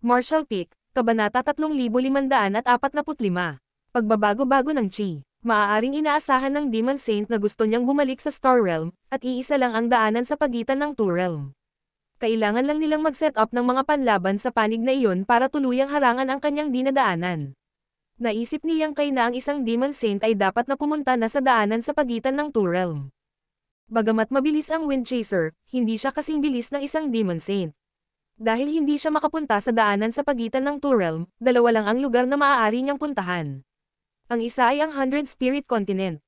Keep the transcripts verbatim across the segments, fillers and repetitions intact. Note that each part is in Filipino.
Martial Peak, Kabanata three thousand five hundred forty-five. Pagbabago-bago ng Chi. Maaaring inaasahan ng Demon Saint na gusto niyang bumalik sa Star Realm, at iisa lang ang daanan sa pagitan ng two realm. Kailangan lang nilang mag-set up ng mga panlaban sa panig na iyon para tuluyang harangan ang kanyang dinadaanan. Naisip ni Yang Kai na ang isang Demon Saint ay dapat na pumunta na sa daanan sa pagitan ng two realm. Bagamat mabilis ang Wind Chaser, hindi siya kasing bilis ng isang Demon Saint. Dahil hindi siya makapunta sa daanan sa pagitan ng two realm, dalawa lang ang lugar na maaari niyang puntahan. Ang isa ay ang Hundred Spirit Continent.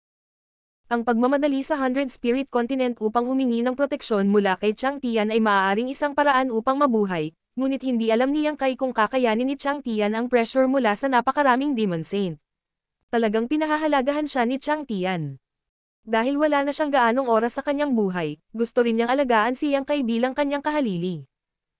Ang pagmamadali sa Hundred Spirit Continent upang humingi ng proteksyon mula kay Chang Tian ay maaaring isang paraan upang mabuhay, ngunit hindi alam ni Yang Kai kung kakayanin ni Chang Tian ang pressure mula sa napakaraming Demon Saint. Talagang pinahahalagahan siya ni Chang Tian. Dahil wala na siyang gaanong oras sa kanyang buhay, gusto rin niyang alagaan si Yang Kai bilang kanyang kahalili.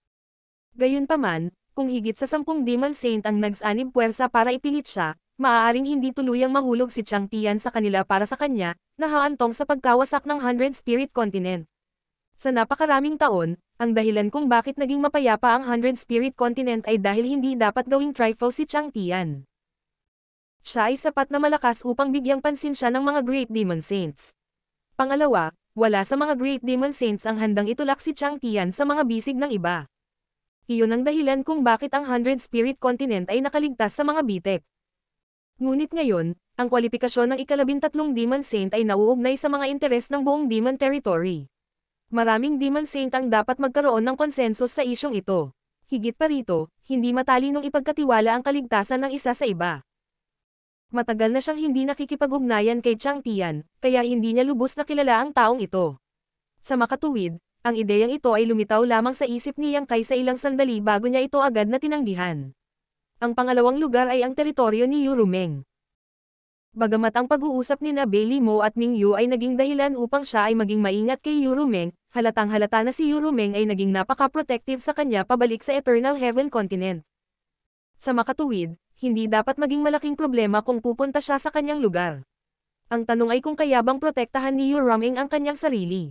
Gayunpaman, kung higit sa sampung Demon Saint ang nagsanib puwersa para ipilit siya, maaaring hindi tuluyang mahulog si Chang Tian sa kanila para sa kanya, na haantong sa pagkawasak ng Hundred Spirit Continent. Sa napakaraming taon, ang dahilan kung bakit naging mapayapa ang Hundred Spirit Continent ay dahil hindi dapat gawing trifle si Chang Tian. Siya ay sapat na malakas upang bigyang pansin siya ng mga Great Demon Saints. Pangalawa, wala sa mga Great Demon Saints ang handang itulak si Chang Tian sa mga bisig ng iba. Iyon ang dahilan kung bakit ang Hundred Spirit Continent ay nakaligtas sa mga bitek. Ngunit ngayon, ang kwalipikasyon ng ikalabintatlong Demon Saint ay nauugnay sa mga interes ng buong Demon Territory. Maraming Demon Saint ang dapat magkaroon ng konsensus sa isyong ito. Higit pa rito, hindi matalinong ipagkatiwala ang kaligtasan ng isa sa iba. Matagal na siyang hindi nakikipag-ugnayan kay Chang Tian, kaya hindi niya lubos na kilala ang taong ito. Sa makatuwid, ang ideyang ito ay lumitaw lamang sa isip ni Yang Kai sa ilang sandali bago niya ito agad na tinanggihan. Ang pangalawang lugar ay ang teritoryo ni Yurumeng. Bagamat ang pag-uusap ni na Bailey Mo at Ming Yu ay naging dahilan upang siya ay maging maingat kay Yurumeng, halatang halata na si Yurumeng ay naging napaka-protective sa kanya pabalik sa Eternal Heaven Continent. Sa makatuwid, hindi dapat maging malaking problema kung pupunta siya sa kanyang lugar. Ang tanong ay kung kaya bang protektahan ni Yurumeng ang kanyang sarili.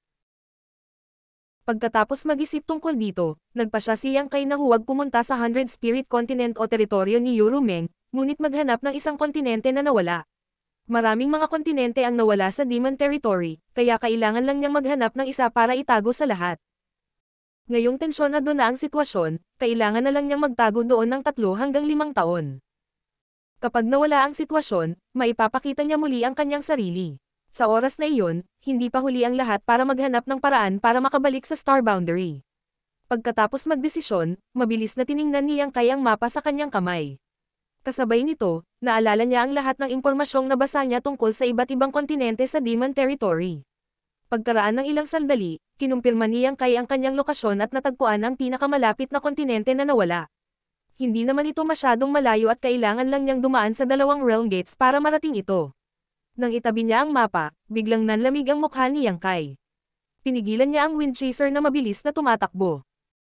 Pagkatapos mag-isip tungkol dito, nagpa siya si Yang Kai na huwag pumunta sa Hundred Spirit Continent o teritoryo ni Yurumeng, ngunit maghanap ng isang kontinente na nawala. Maraming mga kontinente ang nawala sa Demon Territory, kaya kailangan lang niyang maghanap ng isa para itago sa lahat. Ngayong tensyonado na ang sitwasyon, kailangan na lang niyang magtago doon ng tatlo hanggang limang taon. Kapag nawala ang sitwasyon, maipapakita niya muli ang kanyang sarili. Sa oras na iyon, hindi pa huli ang lahat para maghanap ng paraan para makabalik sa Star Boundary. Pagkatapos magdesisyon, mabilis na tiningnan ni Yang Kai ang mapa sa kanyang kamay. Kasabay nito, naalala niya ang lahat ng impormasyong nabasa niya tungkol sa iba't ibang kontinente sa Demon Territory. Pagkaraan ng ilang sandali, kinumpirma ni Yang Kai ang kanyang lokasyon at natagpuan ang pinakamalapit na kontinente na nawala. Hindi naman ito masyadong malayo at kailangan lang niyang dumaan sa dalawang realm gates para marating ito. Nang itabi niya ang mapa, biglang nanlamig ang mukha ni Yang Kai. Pinigilan niya ang Wind Chaser na mabilis na tumatakbo.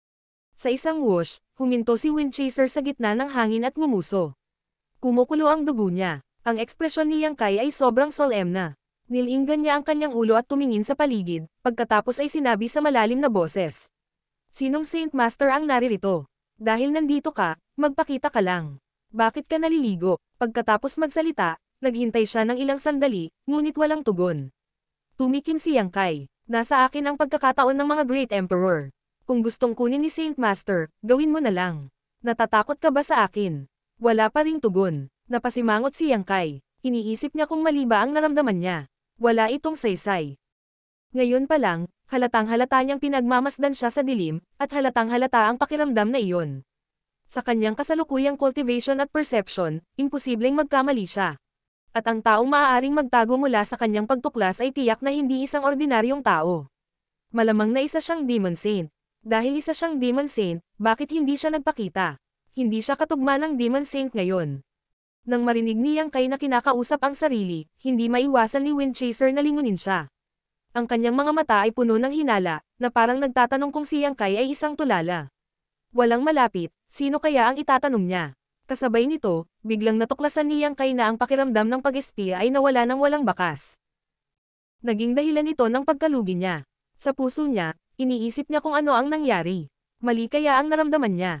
Sa isang whoosh, huminto si Wind Chaser sa gitna ng hangin at ngumuso. Kumukulo ang dugo niya. Ang ekspresyon ni Yang Kai ay sobrang solemn na. Nilinggan niya ang kanyang ulo at tumingin sa paligid, pagkatapos ay sinabi sa malalim na boses. Sinong Saint Master ang naririto? Dahil nandito ka, magpakita ka lang. Bakit ka naliligo? Pagkatapos magsalita, naghintay siya ng ilang sandali, ngunit walang tugon. Tumikim si Yang Kai. Nasa akin ang pagkakataon ng mga Great Emperor. Kung gustong kunin ni Saint Master, gawin mo na lang. Natatakot ka ba sa akin? Wala pa ring tugon. Napasimangot si Yang Kai. Iniisip niya kung mali ba ang naramdaman niya. Wala itong saysay. Ngayon pa lang, halatang halata niyang pinagmamasdan siya sa dilim, at halatang halata ang pakiramdam na iyon. Sa kanyang kasalukuyang cultivation at perception, imposibleng magkamali siya. At ang taong maaaring magtago mula sa kanyang pagtuklas ay tiyak na hindi isang ordinaryong tao. Malamang na isa siyang Demon Saint. Dahil isa siyang Demon Saint, bakit hindi siya nagpakita? Hindi siya katugma ng Demon Saint ngayon. Nang marinig ni Yang Kai na kinakausap ang sarili, hindi maiwasan ni Wind Chaser na lingunin siya. Ang kanyang mga mata ay puno ng hinala, na parang nagtatanong kung si Yang Kai ay isang tulala. Walang malapit, sino kaya ang itatanong niya? Kasabay nito, biglang natuklasan ni Yang Kai na ang pakiramdam ng pag-espiya ay nawala ng walang bakas. Naging dahilan ito ng pagkalugi niya. Sa puso niya, iniisip niya kung ano ang nangyari. Mali kaya ang naramdaman niya.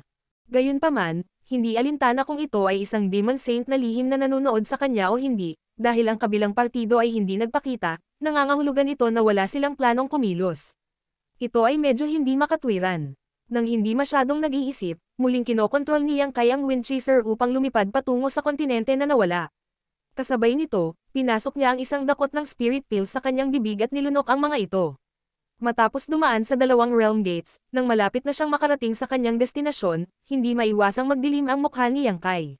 Gayunpaman, hindi alintana kung ito ay isang demon saint na lihim na nanonood sa kanya o hindi, dahil ang kabilang partido ay hindi nagpakita, nangangahulugan ito na wala silang planong kumilos. Ito ay medyo hindi makatwiran. Nang hindi masyadong nag-iisip, muling kinokontrol niyang kay ang Windchaser upang lumipad patungo sa kontinente na nawala. Kasabay nito, pinasok niya ang isang dakot ng spirit pill sa kanyang bibig at nilunok ang mga ito. Matapos dumaan sa dalawang realm gates, nang malapit na siyang makarating sa kanyang destinasyon, hindi maiwasang magdilim ang mukha ni Yang Kai.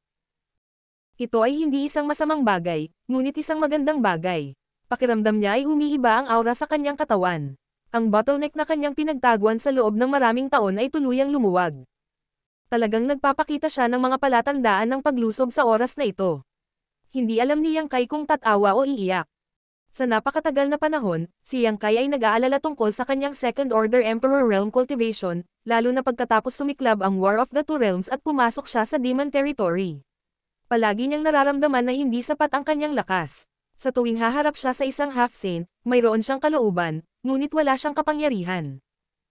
Ito ay hindi isang masamang bagay, ngunit isang magandang bagay. Pakiramdam niya ay umiiba ang aura sa kanyang katawan. Ang bottleneck na kanyang pinagtaguan sa loob ng maraming taon ay tuluyang lumuwag. Talagang nagpapakita siya ng mga palatandaan ng paglusob sa oras na ito. Hindi alam ni Yang Kai kung tatawa o iiyak. Sa napakatagal na panahon, si Yang Kai ay nag-aalala tungkol sa kanyang Second Order Emperor Realm Cultivation, lalo na pagkatapos sumiklab ang War of the Two Realms at pumasok siya sa Demon Territory. Palagi niyang nararamdaman na hindi sapat ang kanyang lakas. Sa tuwing haharap siya sa isang half-saint, mayroon siyang kalooban, ngunit wala siyang kapangyarihan.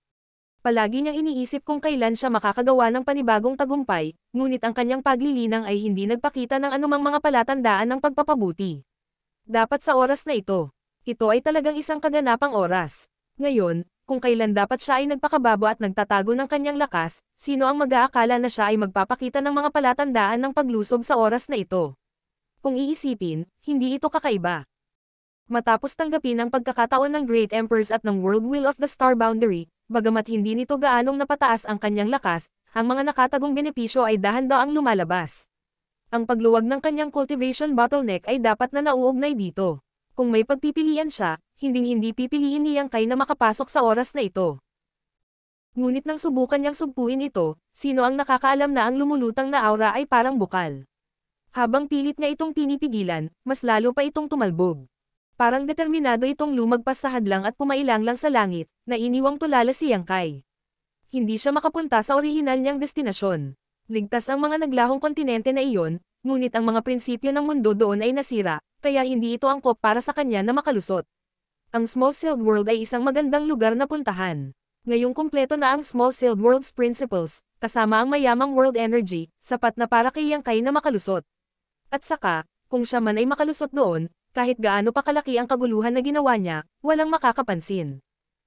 Palagi niyang iniisip kung kailan siya makakagawa ng panibagong tagumpay, ngunit ang kanyang paglilinang ay hindi nagpakita ng anumang mga palatandaan ng pagpapabuti. Dapat sa oras na ito. Ito ay talagang isang kaganapang oras. Ngayon, kung kailan dapat siya ay nagpakababo at nagtatago ng kanyang lakas, sino ang mag-aakala na siya ay magpapakita ng mga palatandaan ng paglusob sa oras na ito? Kung iisipin, hindi ito kakaiba. Matapos tanggapin ang pagkakataon ng Great Emperors at ng World Will of the Star Boundary, bagamat hindi nito gaanong napataas ang kanyang lakas, ang mga nakatagong benepisyo ay dahan-daang lumalabas. Ang pagluwag ng kanyang cultivation bottleneck ay dapat na nauugnay dito. Kung may pagpipilian siya, hinding-hindi pipiliin ni Yang Kai na makapasok sa oras na ito. Ngunit nang subukan niyang sugpuin ito, sino ang nakakaalam na ang lumulutang na aura ay parang bukal. Habang pilit niya itong pinipigilan, mas lalo pa itong tumalbog. Parang determinado itong lumagpas sa hadlang at pumailang lang sa langit, na iniwang tulala si Yang Kai. Hindi siya makapunta sa orihinal niyang destinasyon. Ligtas ang mga naglahong kontinente na iyon, ngunit ang mga prinsipyo ng mundo doon ay nasira, kaya hindi ito angkop para sa kanya na makalusot. Ang Small Sealed World ay isang magandang lugar na puntahan. Ngayong kumpleto na ang Small Sealed World's principles, kasama ang mayamang world energy, sapat na para kay Yang Kai na makalusot. At saka, kung siya man ay makalusot doon, kahit gaano pa kalaki ang kaguluhan na ginawa niya, walang makakapansin.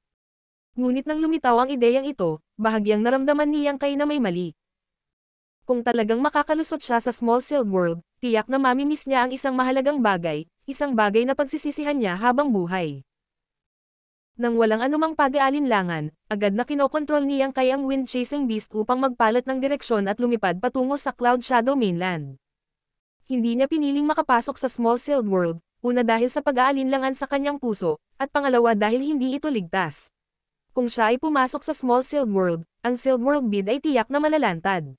Ngunit nang lumitaw ang ideyang ito, bahagyang naramdaman ni Yang Kai na may mali. Kung talagang makakalusot siya sa Small Sealed World, tiyak na mamimiss niya ang isang mahalagang bagay, isang bagay na pagsisisihan niya habang buhay. Nang walang anumang pag-aalinlangan, agad na kinokontrol ni Yang Kai ang wind-chasing beast upang magpalat ng direksyon at lumipad patungo sa Cloud Shadow Mainland. Hindi niya piniling makapasok sa Small Sealed World, una dahil sa pag-aalinlangan sa kanyang puso, at pangalawa dahil hindi ito ligtas. Kung siya ay pumasok sa Small Sealed World, ang Sealed World bid ay tiyak na malalantad.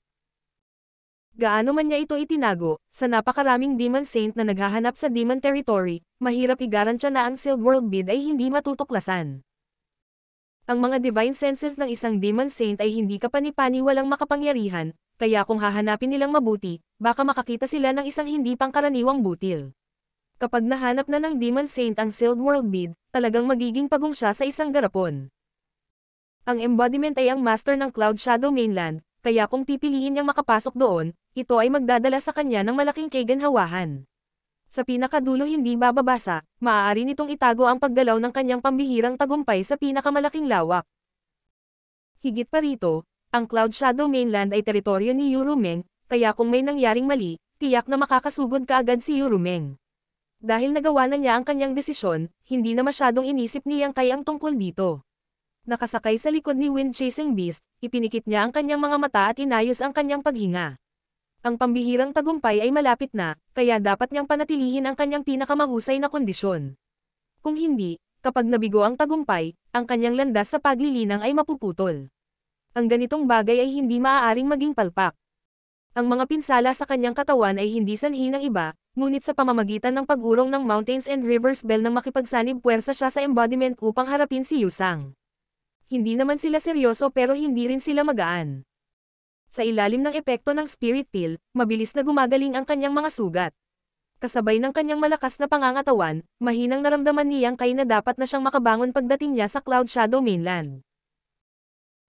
Gaano man niya ito itinago, sa napakaraming Demon Saint na naghahanap sa Demon Territory, mahirap igarantya na ang Sealed World bid ay hindi matutuklasan. Ang mga divine senses ng isang Demon Saint ay hindi kapani-pani walang makapangyarihan, kaya kung hahanapin nilang mabuti, baka makakita sila ng isang hindi pangkaraniwang butil. Kapag nahanap na ng Demon Saint ang Sealed World bid, talagang magiging pagong siya sa isang garapon. Ang embodiment ay ang master ng Cloud Shadow Mainland, kaya kung pipiliin niyang makapasok doon, ito ay magdadala sa kanya ng malaking kaganhawahan. Sa pinakadulo hindi bababasa, maaari nitong itago ang paggalaw ng kanyang pambihirang tagumpay sa pinakamalaking lawak. Higit pa rito, ang Cloud Shadow Mainland ay teritoryo ni Yurumeng, kaya kung may nangyaring mali, tiyak na makakasugod kaagad si Yurumeng. Dahil nagawa na niya ang kanyang desisyon, hindi na masyadong inisip ni Yang Kai ang tungkol dito. Nakasakay sa likod ni Wind-Chasing Beast, ipinikit niya ang kanyang mga mata at inayos ang kanyang paghinga. Ang pambihirang tagumpay ay malapit na, kaya dapat niyang panatilihin ang kanyang pinakamahusay na kondisyon. Kung hindi, kapag nabigo ang tagumpay, ang kanyang landas sa paglilinang ay mapuputol. Ang ganitong bagay ay hindi maaaring maging palpak. Ang mga pinsala sa kanyang katawan ay hindi sanhi ng iba, ngunit sa pamamagitan ng pag-urong ng Mountains and Rivers Bell nang makipagsanib puwersa siya sa embodiment upang harapin si Yusang. Hindi naman sila seryoso pero hindi rin sila magaan. Sa ilalim ng epekto ng Spirit Pill, mabilis na gumagaling ang kanyang mga sugat. Kasabay ng kanyang malakas na pangangatawan, mahinang naramdaman ni Yang Kai na dapat na siyang makabangon pagdating niya sa Cloud Shadow Mainland.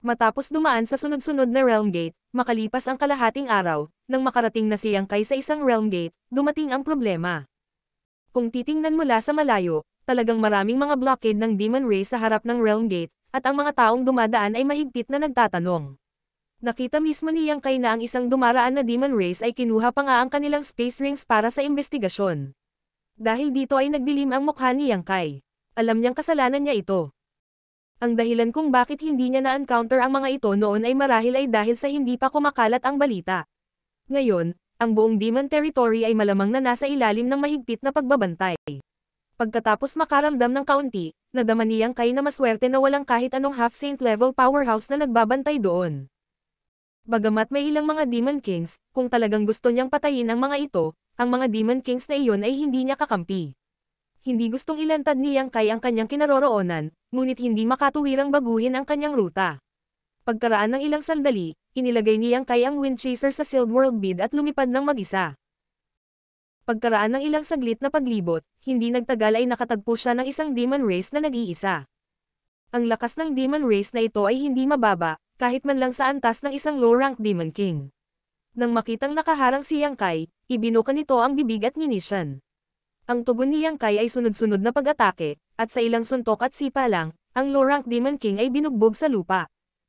Matapos dumaan sa sunod-sunod na Realm Gate, makalipas ang kalahating araw, nang makarating na si Yang Kai sa isang Realm Gate, dumating ang problema. Kung titingnan mula sa malayo, talagang maraming mga blockade ng Demon Race sa harap ng Realm Gate, at ang mga taong dumadaan ay mahigpit na nagtatanong. Nakita mismo ni Yang Kai na ang isang dumaraan na Demon Race ay kinuha pa nga ang kanilang space rings para sa investigasyon. Dahil dito ay nagdilim ang mukha ni Yang Kai. Alam niyang kasalanan niya ito. Ang dahilan kung bakit hindi niya na-encounter ang mga ito noon ay marahil ay dahil sa hindi pa kumakalat ang balita. Ngayon, ang buong Demon Territory ay malamang na nasa ilalim ng mahigpit na pagbabantay. Pagkatapos makaramdam ng kaunti, nadama ni Yang Kai na maswerte na walang kahit anong half-saint level powerhouse na nagbabantay doon. Bagamat may ilang mga Demon Kings, kung talagang gusto niyang patayin ang mga ito, ang mga Demon Kings na iyon ay hindi niya kakampi. Hindi gustong ilantad ni Yang Kai ang kanyang kinaroroonan, ngunit hindi makatuwirang baguhin ang kanyang ruta. Pagkaraan ng ilang sandali, inilagay ni Yang Kai ang Wind Chaser sa Sealed World Bead at lumipad ng mag-isa. Pagkaraan ng ilang saglit na paglibot, hindi nagtagal ay nakatagpo siya ng isang Demon Race na nag-iisa. Ang lakas ng Demon Race na ito ay hindi mababa, kahit man lang sa antas ng isang low-rank Demon King. Nang makitang nakaharang si Yang Kai, ibinuka nito ang bibig at nginisyan. Ang tugon ni Yang Kai ay sunod-sunod na pag-atake, at sa ilang suntok at sipa lang, ang low-rank Demon King ay binugbog sa lupa.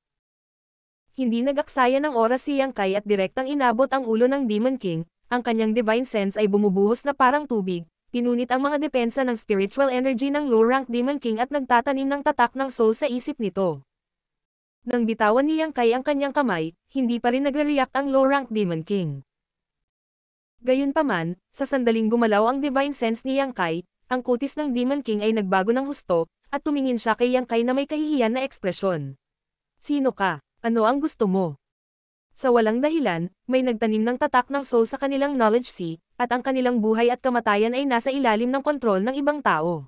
Hindi nag-aksaya ng oras si Yang Kai at direktang inabot ang ulo ng Demon King, ang kanyang Divine Sense ay bumubuhos na parang tubig, pinunit ang mga depensa ng spiritual energy ng low-rank Demon King at nagtatanim ng tatak ng soul sa isip nito. Nang bitawan ni Yang Kai ang kanyang kamay, hindi pa rin nagre-react ang low-rank Demon King. Gayunpaman, sa sandaling gumalaw ang Divine Sense ni Yang Kai, ang kutis ng Demon King ay nagbago ng husto, at tumingin siya kay Yang Kai na may kahihiyan na ekspresyon. Sino ka? Ano ang gusto mo? Sa walang dahilan, may nagtanim ng tatak ng soul sa kanilang knowledge sea, at ang kanilang buhay at kamatayan ay nasa ilalim ng kontrol ng ibang tao.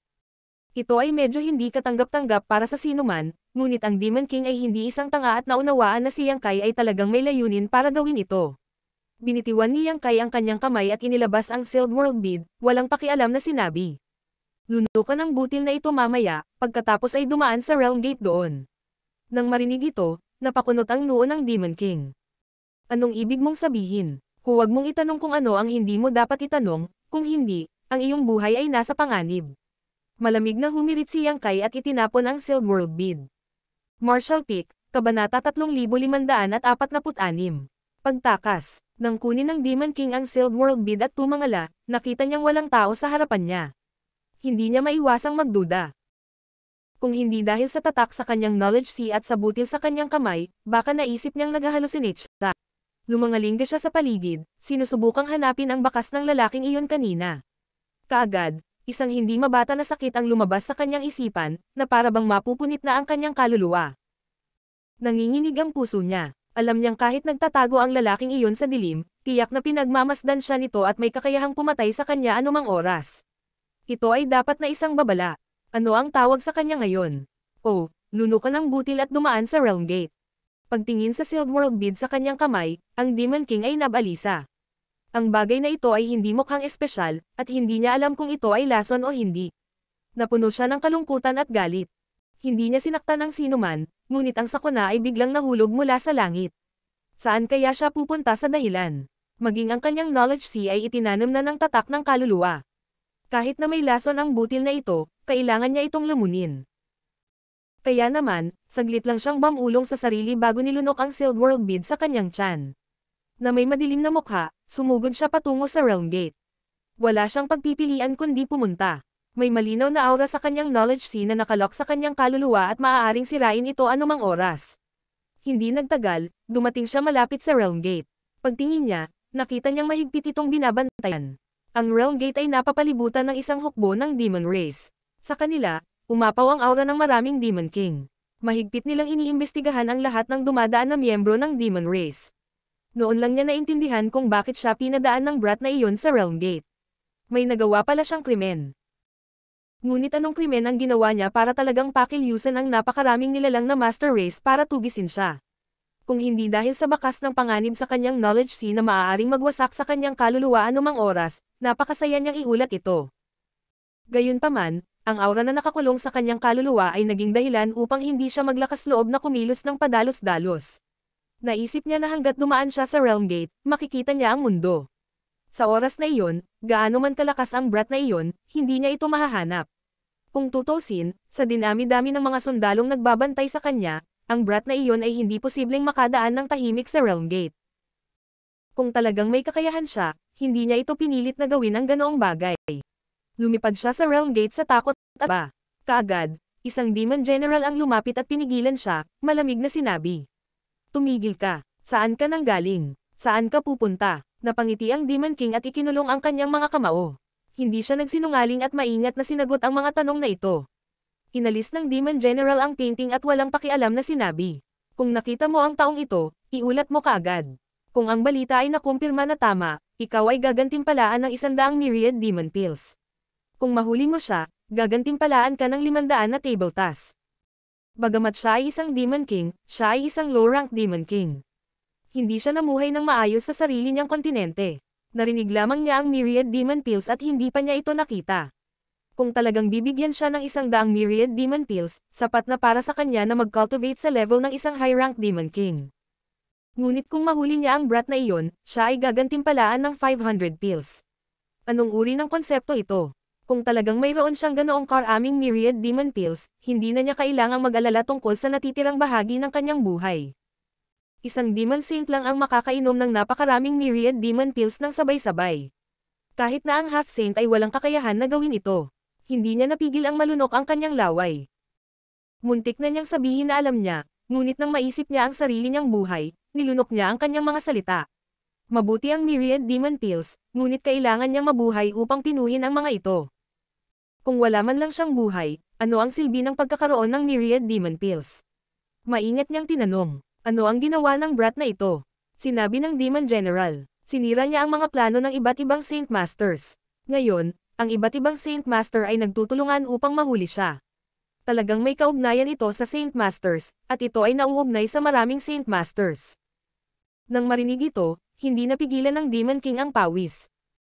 Ito ay medyo hindi katanggap-tanggap para sa sinuman, ngunit ang Demon King ay hindi isang tanga at naunawaan na si Yang Kai ay talagang may layunin para gawin ito. Binitiwan ni Yang Kai ang kanyang kamay at inilabas ang Sealed World Bead, walang pakialam na sinabi. Lunukan ang butil na ito mamaya, pagkatapos ay dumaan sa Realm Gate doon. Nang marinig ito, napakunot ang noo ng Demon King. Anong ibig mong sabihin? Huwag mong itanong kung ano ang hindi mo dapat itanong, kung hindi, ang iyong buhay ay nasa panganib. Malamig na humirit si Yang Kai at itinapon ang Sealed World Bead. Martial Peak, Kabanata three thousand five hundred forty-six. Pagtakas, nang kunin ng Demon King ang Sealed World Bead at tumangala, nakita niyang walang tao sa harapan niya. Hindi niya maiwasang magduda. Kung hindi dahil sa tatak sa kanyang knowledge sea at sa butil sa kanyang kamay, baka naisip niyang nag-hallucinate siya. Lumangalingga siya sa paligid, sinusubukang hanapin ang bakas ng lalaking iyon kanina. Kaagad, isang hindi mabata na sakit ang lumabas sa kanyang isipan, na para bang mapupunit na ang kanyang kaluluwa. Nanginginig ang puso niya. Alam niyang kahit nagtatago ang lalaking iyon sa dilim, tiyak na pinagmamasdan siya nito at may kakayahang pumatay sa kanya anumang oras. Ito ay dapat na isang babala. Ano ang tawag sa kanya ngayon? Oh, lunukan ang butil at dumaan sa Realm Gate. Pagtingin sa Sealed World Bead sa kanyang kamay, ang Demon King ay nabalisa. Ang bagay na ito ay hindi mukhang espesyal, at hindi niya alam kung ito ay lason o hindi. Napuno siya ng kalungkutan at galit. Hindi niya sinaktan ng sinuman, ngunit ang sakuna ay biglang nahulog mula sa langit. Saan kaya siya pupunta sa dahilan? Maging ang kanyang knowledge sea ay itinanam na ng tatak ng kaluluwa. Kahit na may lason ang butil na ito, kailangan niya itong lumunin. Kaya naman, saglit lang siyang bamulong sa sarili bago nilunok ang Sealed World Bead sa kanyang tiyan. Na may madilim na mukha, sumugod siya patungo sa Realm Gate. Wala siyang pagpipilian kundi pumunta. May malinaw na aura sa kanyang knowledge sea na nakalok sa kanyang kaluluwa at maaaring sirain ito anumang oras. Hindi nagtagal, dumating siya malapit sa Realm Gate. Pagtingin niya, nakita niyang mahigpit itong binabantayan. Ang Realm Gate ay napapalibutan ng isang hukbo ng Demon Race. Sa kanila, umapaw ang aura ng maraming Demon King. Mahigpit nilang iniimbestigahan ang lahat ng dumadaan na miyembro ng Demon Race. Noon lang niya naintindihan kung bakit siya pinadaan ng brat na iyon sa Realm Gate. May nagawa pala siyang krimen. Ngunit anong krimen ang ginawa niya para talagang pakilyusan ang napakaraming nilalang na Master Race para tugisin siya? Kung hindi dahil sa bakas ng panganib sa kanyang knowledge sea na maaaring magwasak sa kanyang kaluluwa anumang oras, napakasaya niyang iulat ito. Gayunpaman, ang aura na nakakulong sa kanyang kaluluwa ay naging dahilan upang hindi siya maglakas loob na kumilos ng padalos-dalos. Naisip niya na hanggat dumaan siya sa Realm Gate, makikita niya ang mundo. Sa oras na iyon, gaano man kalakas ang brat na iyon, hindi niya ito mahahanap. Kung tutusin, sa dinami-dami ng mga sundalong nagbabantay sa kanya, ang brat na iyon ay hindi posibleng makadaan ng tahimik sa Realm Gate. Kung talagang may kakayahan siya, hindi niya ito pinilit na gawin ang ganoong bagay. Lumipad siya sa Realm Gate sa takot at ba. Kaagad, isang Demon General ang lumapit at pinigilan siya, malamig na sinabi. Tumigil ka. Saan ka nang galing? Saan ka pupunta? Napangiti ang Demon King at ikinulong ang kanyang mga kamao. Hindi siya nagsinungaling at maingat na sinagot ang mga tanong na ito. Inalis ng Demon General ang painting at walang pakialam na sinabi. Kung nakita mo ang taong ito, iulat mo kaagad. Kung ang balita ay nakumpirma na tama, ikaw ay gagantimpalaan ng isandaang myriad demon pills. Kung mahuli mo siya, gagantimpalaan ka ng limandaan na table task. Bagamat siya ay isang Demon King, siya ay isang low-rank Demon King. Hindi siya namuhay ng maayos sa sarili niyang kontinente. Narinig lamang niya ang myriad demon pills at hindi pa niya ito nakita. Kung talagang bibigyan siya ng isang daang myriad demon pills, sapat na para sa kanya na mag-cultivate sa level ng isang high-rank Demon King. Ngunit kung mahuli niya ang brat na iyon, siya ay gagantimpalaan ng five hundred pills. Anong uri ng konsepto ito? Kung talagang mayroon siyang ganoong karaming myriad demon pills, hindi na niya kailangang mag-alala tungkol sa natitirang bahagi ng kanyang buhay. Isang Demon Saint lang ang makakainom ng napakaraming myriad demon pills ng sabay-sabay. Kahit na ang Half Saint ay walang kakayahan na gawin ito. Hindi niya napigil ang malunok ang kanyang laway. Muntik na niyang sabihin na alam niya, ngunit nang maisip niya ang sarili niyang buhay, nilunok niya ang kanyang mga salita. Mabuti ang myriad demon pills, ngunit kailangan niyang mabuhay upang pinuhin ang mga ito. Kung wala man lang siyang buhay, ano ang silbi ng pagkakaroon ng myriad demon pills? Maingat niyang tinanong, ano ang ginawa ng brat na ito? Sinabi ng Demon General, sinira niya ang mga plano ng iba't ibang Saint Masters. Ngayon, ang iba't ibang Saint Master ay nagtutulungan upang mahuli siya. Talagang may kaugnayan ito sa Saint Masters, at ito ay nauugnay sa maraming Saint Masters. Nang marinig ito, hindi napigilan ng Demon King ang pawis.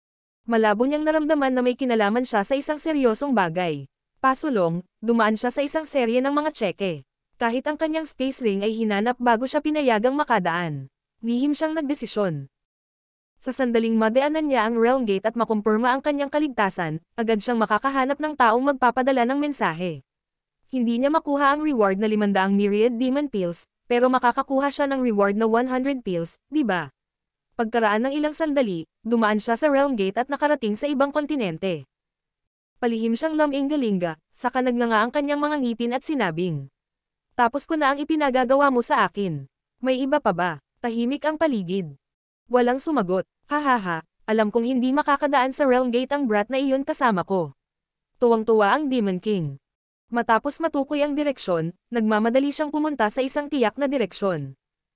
Malabo niyang naramdaman na may kinalaman siya sa isang seryosong bagay. Pasulong, dumaan siya sa isang serye ng mga tseke. Kahit ang kanyang space ring ay hinanap bago siya pinayagang makadaan. Lihim siyang nagdesisyon. Sa sandaling madaanan niya ang Realm Gate at makumpirma ang kanyang kaligtasan, agad siyang makakahanap ng taong magpapadala ng mensahe. Hindi niya makuha ang reward na limandaang myriad demon pills, pero makakakuha siya ng reward na one hundred pills, di ba? Pagkaraan ng ilang sandali, dumaan siya sa Realm Gate at nakarating sa ibang kontinente. Palihim siyang laming-galinga, saka nagnanga ang kanyang mga ngipin at sinabing, tapos ko na ang ipinagagawa mo sa akin. May iba pa ba? Tahimik ang paligid. Walang sumagot. Hahaha, alam kong hindi makakadaan sa Realm Gate ang brat na iyon kasama ko. Tuwang-tuwa ang Demon King. Matapos matukoy ang direksyon, nagmamadali siyang pumunta sa isang tiyak na direksyon.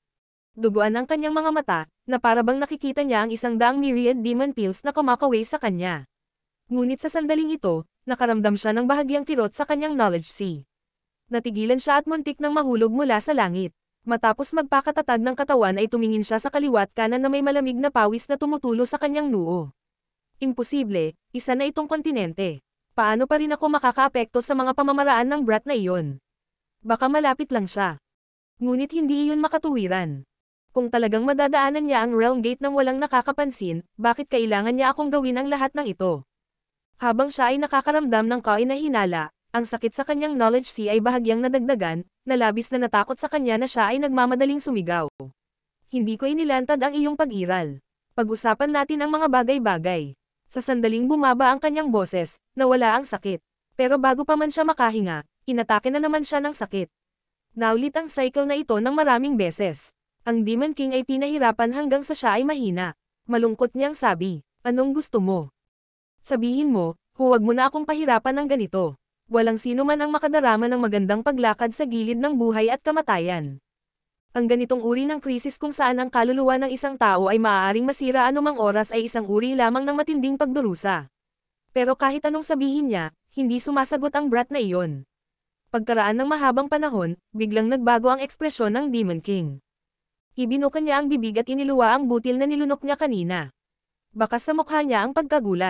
Duguan ang kanyang mga mata, na parabang nakikita niya ang isang daang myriad demon pills na kumakaway sa kanya. Ngunit sa sandaling ito, nakaramdam siya ng bahagyang kirot sa kanyang knowledge sea. Natigilan siya at muntik nang mahulog mula sa langit. Matapos magpakatatag ng katawan ay tumingin siya sa kaliwat kanan na may malamig na pawis na tumutulo sa kanyang noo. Imposible, isa na itong kontinente. Paano pa rin ako makakaapekto sa mga pamamaraan ng brat na iyon? Baka malapit lang siya. Ngunit hindi iyon makatuwiran. Kung talagang madadaanan niya ang Realm Gate nang walang nakakapansin, bakit kailangan niya akong gawin ang lahat ng ito? Habang siya ay nakakaramdam ng kainahinala, ang sakit sa kanyang knowledge sea ay bahagyang nadagdagan, na labis na natakot sa kanya na siya ay nagmamadaling sumigaw. Hindi ko inilantad ang iyong pag-iral. Pag-usapan natin ang mga bagay-bagay. Sa sandaling bumaba ang kanyang boses, nawala ang sakit. Pero bago pa man siya makahinga, inatake na naman siya ng sakit. Naulit ang cycle na ito ng maraming beses. Ang Demon King ay pinahirapan hanggang sa siya ay mahina. Malungkot niyang sabi, anong gusto mo? Sabihin mo, huwag mo na akong pahirapan ng ganito. Walang sino man ang makadarama ng magandang paglakad sa gilid ng buhay at kamatayan. Ang ganitong uri ng krisis kung saan ang kaluluwa ng isang tao ay maaaring masira anumang oras ay isang uri lamang ng matinding pagdurusa. Pero kahit anong sabihin niya, hindi sumasagot ang brat na iyon. Pagkaraan ng mahabang panahon, biglang nagbago ang ekspresyon ng Demon King. Ibinuka niya ang bibig at iniluwa ang butil na nilunok niya kanina. Bakas sa mukha niya ang pagkagulat.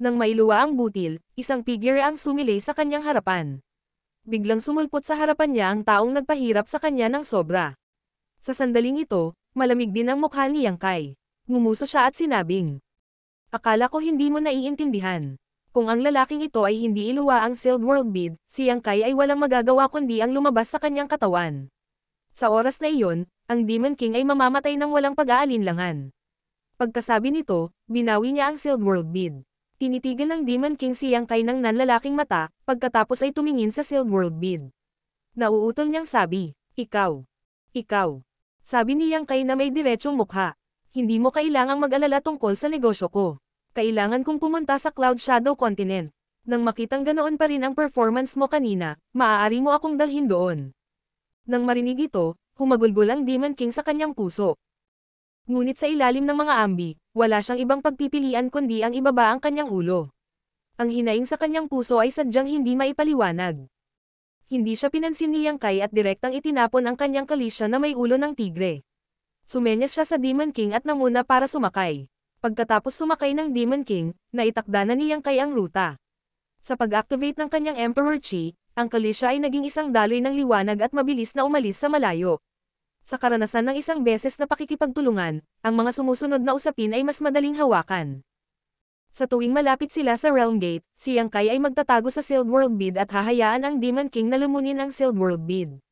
Nang mailuwa ang butil, isang figure ang sumilay sa kanyang harapan. Biglang sumulpot sa harapan niya ang taong nagpahirap sa kanya ng sobra. Sa sandaling ito, malamig din ang mukha ni Yang Kai. Ngumuso siya at sinabing, "Akala ko hindi mo naiintindihan. Kung ang lalaking ito ay hindi iluwa ang sealed world bead, si Yang Kai ay walang magagawa kundi ang lumabas sa kanyang katawan." Sa oras na iyon, ang Demon King ay mamamatay ng walang pag-aalinlangan. Pagkasabi nito, binawi niya ang sealed world bead. Tinitigan ng Demon King si Yang Kai ng nanlalaking mata, pagkatapos ay tumingin sa sealed world bead. Nauutol niyang sabi, "Ikaw. Ikaw." Sabi ni Yang Kai na may diretsong mukha. "Hindi mo kailangang mag-alala tungkol sa negosyo ko. Kailangan kong pumunta sa Cloud Shadow Continent. Nang makitang ganoon pa rin ang performance mo kanina, maaari mo akong dalhin doon." Nang marinig ito, humagulgol ang Demon King sa kanyang puso. Ngunit sa ilalim ng mga ambi, wala siyang ibang pagpipilian kundi ang ibaba ang kanyang ulo. Ang hinaing sa kanyang puso ay sadyang hindi maipaliwanag. Hindi siya pinansin ni Yang Kai at direktang itinapon ang kanyang kalisya na may ulo ng tigre. Sumenyas siya sa Demon King at namuna para sumakay. Pagkatapos sumakay ng Demon King, naitakda na ni Yang Kai ang ruta. Sa pag-activate ng kanyang Emperor Chi, ang kalisya ay naging isang daloy ng liwanag at mabilis na umalis sa malayo. Sa karanasan ng isang beses na pakikipagtulungan, ang mga sumusunod na usapin ay mas madaling hawakan. Sa tuwing malapit sila sa Realm Gate, si Yang Kai ay magtatago sa Sealed World Bead at hahayaan ang Demon King na lumunin ang Sealed World Bead.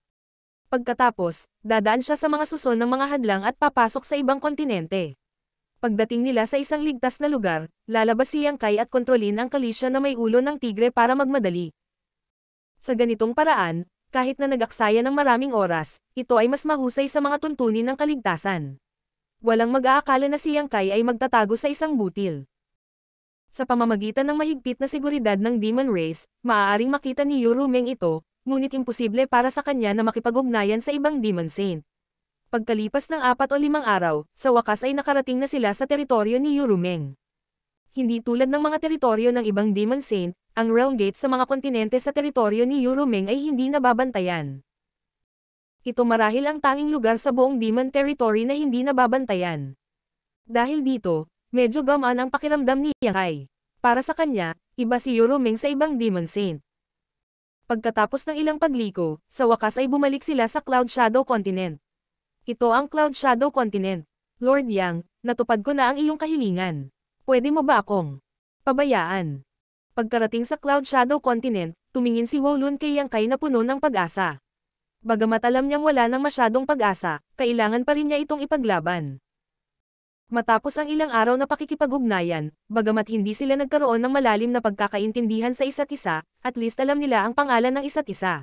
Pagkatapos, dadaan siya sa mga suson ng mga hadlang at papasok sa ibang kontinente. Pagdating nila sa isang ligtas na lugar, lalabas si Yang Kai at kontrolin ang kalisya na may ulo ng tigre para magmadali. Sa ganitong paraan, kahit na nag-aksaya ng maraming oras, ito ay mas mahusay sa mga tuntunin ng kaligtasan. Walang mag-aakala na si Yang Kai ay magtatago sa isang butil. Sa pamamagitan ng mahigpit na seguridad ng Demon Race, maaaring makita ni Yuru Meng ito, ngunit imposible para sa kanya na makipag-ugnayan sa ibang Demon Saint. Pagkalipas ng apat o limang araw, sa wakas ay nakarating na sila sa teritoryo ni Yuru Meng. Hindi tulad ng mga teritoryo ng ibang Demon Saint, ang Realm Gate sa mga kontinente sa teritoryo ni Yuru Meng ay hindi nababantayan. Ito marahil ang tanging lugar sa buong Demon Territory na hindi nababantayan. Dahil dito, medyo gamaan ang pakiramdam ni Yang Kai. Para sa kanya, iba si Yuru Meng sa ibang Demon Saint. Pagkatapos ng ilang pagliko, sa wakas ay bumalik sila sa Cloud Shadow Continent. Ito ang Cloud Shadow Continent. Lord Yang, natupad ko na ang iyong kahilingan. Pwede mo ba akong pabayaan? Pagkarating sa Cloud Shadow Continent, tumingin si Wolun kay Yang Kai na puno ng pag-asa. Bagamat alam niyang wala nang masyadong pag-asa, kailangan pa rin niya itong ipaglaban. Matapos ang ilang araw na pakikipag-ugnayan, bagamat hindi sila nagkaroon ng malalim na pagkakaintindihan sa isa't isa, at least alam nila ang pangalan ng isa't isa.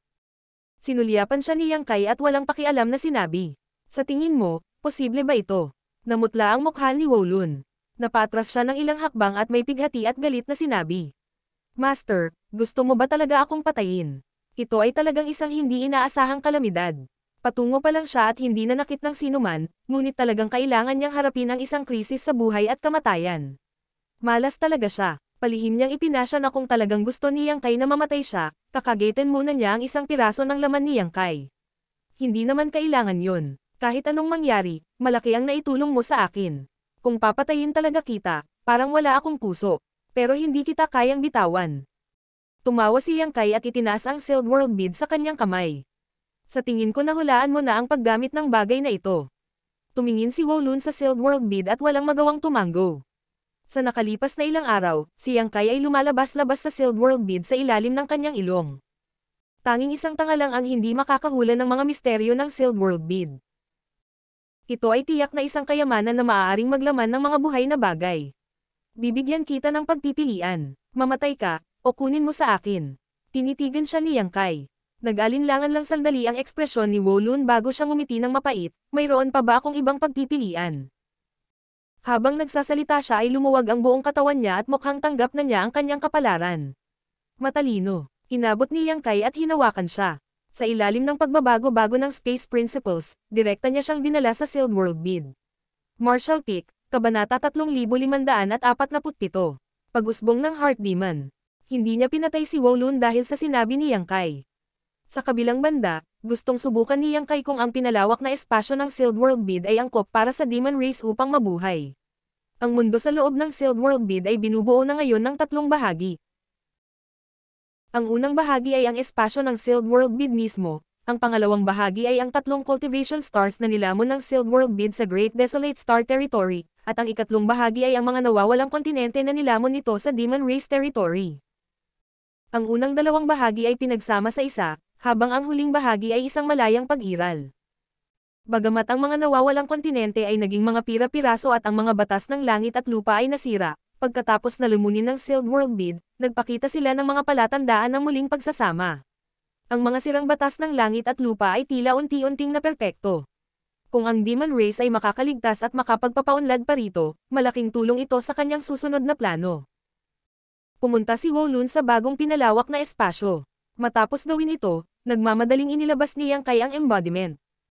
Sinulyapan siya ni Yang Kai at walang pakialam na sinabi, "Sa tingin mo, posible ba ito?" Namutla ang mukha ni Wolun. Napatras siya ng ilang hakbang at may pighati at galit na sinabi, "Master, gusto mo ba talaga akong patayin? Ito ay talagang isang hindi inaasahang kalamidad." Patungo pa lang siya at hindi nanakit ng sinuman, ngunit talagang kailangan niyang harapin ang isang krisis sa buhay at kamatayan. Malas talaga siya. Palihim niyang ipinasya na kung talagang gusto ni Yang Kai na mamatay siya, kakageten muna niya ang isang piraso ng laman ni Yang Kai. Hindi naman kailangan yun. Kahit anong mangyari, malaki ang naitulong mo sa akin. Kung papatayin talaga kita, parang wala akong puso. Pero hindi kita kayang bitawan. Tumawa si Yang Kai at itinaas ang Sealed World Bead sa kanyang kamay. Sa tingin ko nahulaan mo na ang paggamit ng bagay na ito. Tumingin si Wolun sa Sealed World Bead at walang magawang tumango. Sa nakalipas na ilang araw, si Yang Kai ay lumalabas-labas sa Sealed World Bead sa ilalim ng kanyang ilong. Tanging isang tanga lang ang hindi makakahula ng mga misteryo ng Sealed World Bead. Ito ay tiyak na isang kayamanan na maaaring maglaman ng mga buhay na bagay. Bibigyan kita ng pagpipilian. Mamatay ka, o kunin mo sa akin. Tinitigan siya ni Yang Kai. Nag-alinlangan lang sandali ang ekspresyon ni Wolun bago siya ngumiti ng mapait, mayroon pa ba akong ibang pagpipilian? Habang nagsasalita siya ay lumuwag ang buong katawan niya at mukhang tanggap na niya ang kanyang kapalaran. Matalino. Inabot ni Yang Kai at hinawakan siya. Sa ilalim ng pagbabago-bago ng Space Principles, direkta niya siyang dinala sa Sealed World Bead. Martial Peak, Kabanata three thousand five hundred forty-seven. Pag-usbong ng Heart Demon. Hindi niya pinatay si Wolun dahil sa sinabi ni Yang Kai. Sa kabilang banda, gustong subukan ni Yang Kai kung ang pinalawak na espasyo ng Sealed World Bead ay angkop para sa Demon Race upang mabuhay. Ang mundo sa loob ng Sealed World Bid ay binubuo na ngayon ng tatlong bahagi. Ang unang bahagi ay ang espasyo ng Sealed World Bid mismo, ang pangalawang bahagi ay ang tatlong cultivation stars na nilamon ng Sealed World Bid sa Great Desolate Star Territory, at ang ikatlong bahagi ay ang mga nawawalang kontinente na nilamon nito sa Demon Race Territory. Ang unang dalawang bahagi ay pinagsama sa isa, habang ang huling bahagi ay isang malayang pag-iral. Bagamat ang mga nawawalang kontinente ay naging mga pira-piraso at ang mga batas ng langit at lupa ay nasira, pagkatapos na lumunin ng Sealed World Bid, nagpakita sila ng mga palatandaan ng muling pagsasama. Ang mga sirang batas ng langit at lupa ay tila unti-unting naperpekto. Kung ang Demon Race ay makakaligtas at makapagpapaunlad pa rito, malaking tulong ito sa kanyang susunod na plano. Pumunta si Wolun sa bagong pinalawak na espasyo. Matapos gawin ito, nagmamadaling inilabas ni Yang Kai ang embodiment.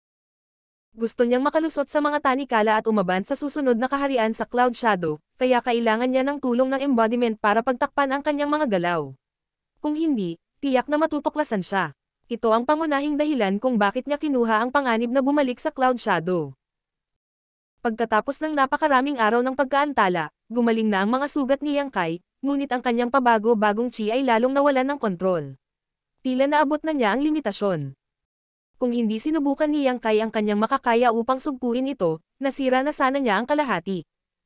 Gusto niyang makalusot sa mga tanikala at umaban sa susunod na kaharian sa Cloud Shadow, kaya kailangan niya ng tulong ng embodiment para pagtakpan ang kanyang mga galaw. Kung hindi, tiyak na matutuklasan siya. Ito ang pangunahing dahilan kung bakit niya kinuha ang panganib na bumalik sa Cloud Shadow. Pagkatapos ng napakaraming araw ng pagkaantala, gumaling na ang mga sugat ni Yang Kai, ngunit ang kanyang pabago-bagong chi ay lalong nawalan ng kontrol. Tila naabot na niya ang limitasyon. Kung hindi sinubukan ni Yang Kai ang kanyang makakaya upang sugpuin ito, nasira na sana niya ang kalahati.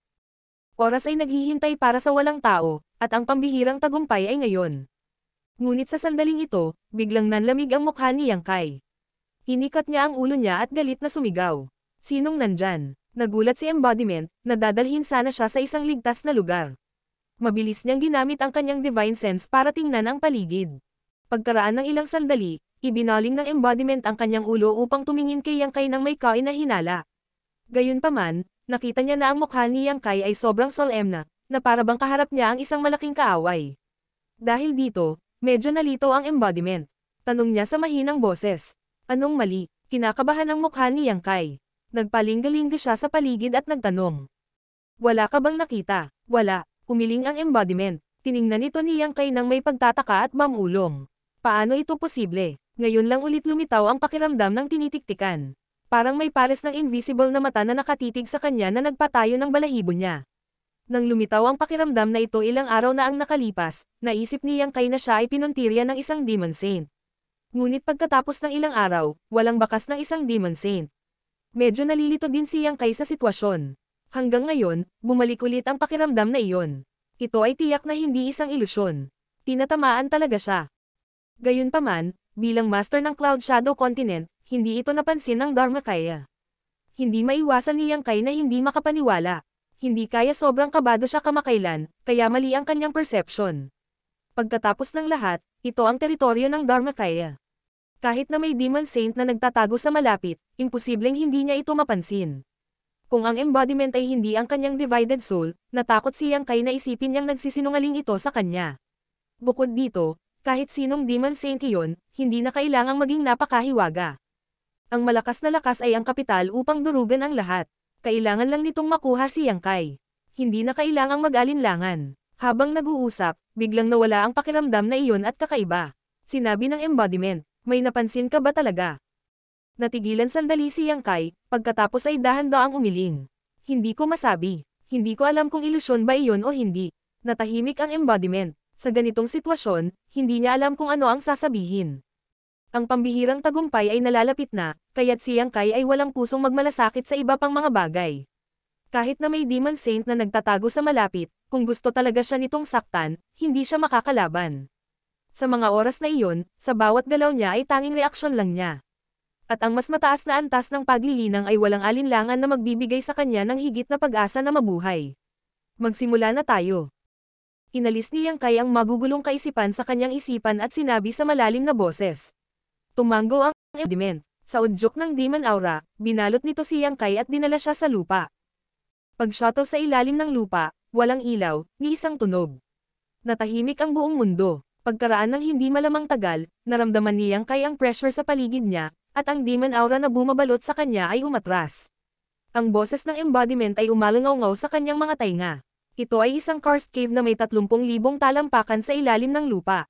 Oras ay naghihintay para sa walang tao, at ang pambihirang tagumpay ay ngayon. Ngunit sa sandaling ito, biglang nanlamig ang mukha ni Yang Kai. Hinikat niya ang ulo niya at galit na sumigaw. Sinong nandyan? Nagulat si Embodiment, na dadalhin sana siya sa isang ligtas na lugar. Mabilis niyang ginamit ang kanyang divine sense para tingnan ang paligid. Pagkaraan ng ilang sandali, ibinaling ng embodiment ang kanyang ulo upang tumingin kay Yang Kai ng may kain na hinala. Gayunpaman, nakita niya na ang mukha ni Yang Kai ay sobrang solemn na, na para bang kaharap niya ang isang malaking kaaway. Dahil dito, medyo nalito ang embodiment. Tanong niya sa mahinang boses. Anong mali? Kinakabahan ang mukha ni Yang Kai. Nagpalingga-lingga siya sa paligid at nagtanong. Wala ka bang nakita? Wala. Umiling ang embodiment. Tiningnan ito ni Yang Kai ng may pagtataka at mamulong. Paano ito posible? Ngayon lang ulit lumitaw ang pakiramdam ng tinitiktikan. Parang may pares ng invisible na mata na nakatitig sa kanya na nagpatayo ng balahibo niya. Nang lumitaw ang pakiramdam na ito ilang araw na ang nakalipas, naisip ni Yang Kai na siya ay pinuntirya ng isang Demon Saint. Ngunit pagkatapos ng ilang araw, walang bakas ng isang Demon Saint. Medyo nalilito din si Yang Kai sa sitwasyon. Hanggang ngayon, bumalik ulit ang pakiramdam na iyon. Ito ay tiyak na hindi isang ilusyon. Tinatamaan talaga siya. Gayunpaman, bilang master ng Cloud Shadow Continent, hindi ito napansin ng Dharmakaya. Hindi maiwasan ni Yang Kai na hindi makapaniwala. Hindi kaya sobrang kabado siya kamakailan, kaya mali ang kanyang perception. Pagkatapos ng lahat, ito ang teritoryo ng Dharmakaya. Kahit na may Demon Saint na nagtatago sa malapit, imposibleng hindi niya ito mapansin. Kung ang embodiment ay hindi ang kanyang divided soul, natakot si Yang Kai na isipin niyang nagsisinungaling ito sa kanya. Bukod dito, kahit sinong Demon Saint iyon, hindi na kailangang maging napakahiwaga. Ang malakas na lakas ay ang kapital upang durugan ang lahat. Kailangan lang nitong makuha si Yang Kai. Hindi na kailangang mag-alinlangan. Habang nag-uusap, biglang nawala ang pakiramdam na iyon at kakaiba. Sinabi ng embodiment, may napansin ka ba talaga? Natigilan sandali si Yang Kai, pagkatapos ay dahan-daang umiling. Hindi ko masabi. Hindi ko alam kung ilusyon ba iyon o hindi. Natahimik ang embodiment. Sa ganitong sitwasyon, hindi niya alam kung ano ang sasabihin. Ang pambihirang tagumpay ay nalalapit na, kaya't si Yang Kai ay walang pusong magmalasakit sa iba pang mga bagay. Kahit na may Demon Saint na nagtatago sa malapit, kung gusto talaga siya nitong saktan, hindi siya makakalaban. Sa mga oras na iyon, sa bawat galaw niya ay tanging reaksyon lang niya. At ang mas mataas na antas ng paglilinang ay walang alinlangan na magbibigay sa kanya ng higit na pag-asa na mabuhay. Magsimula na tayo. Inalis ni Yang Kai ang magugulong kaisipan sa kanyang isipan at sinabi sa malalim na boses. Tumango ang embodiment. Sa udyok ng Demon Aura, binalot nito si Yang Kai at dinala siya sa lupa. Pag-shuttle sa ilalim ng lupa, walang ilaw, ni isang tunog. Natahimik ang buong mundo. Pagkaraan ng hindi malamang tagal, naramdaman ni Yang Kai ang pressure sa paligid niya, at ang Demon Aura na bumabalot sa kanya ay umatras. Ang boses ng embodiment ay umalangaw-ngaw sa kanyang mga tainga. Ito ay isang karst cave na may tatlumpung libong talampakan sa ilalim ng lupa.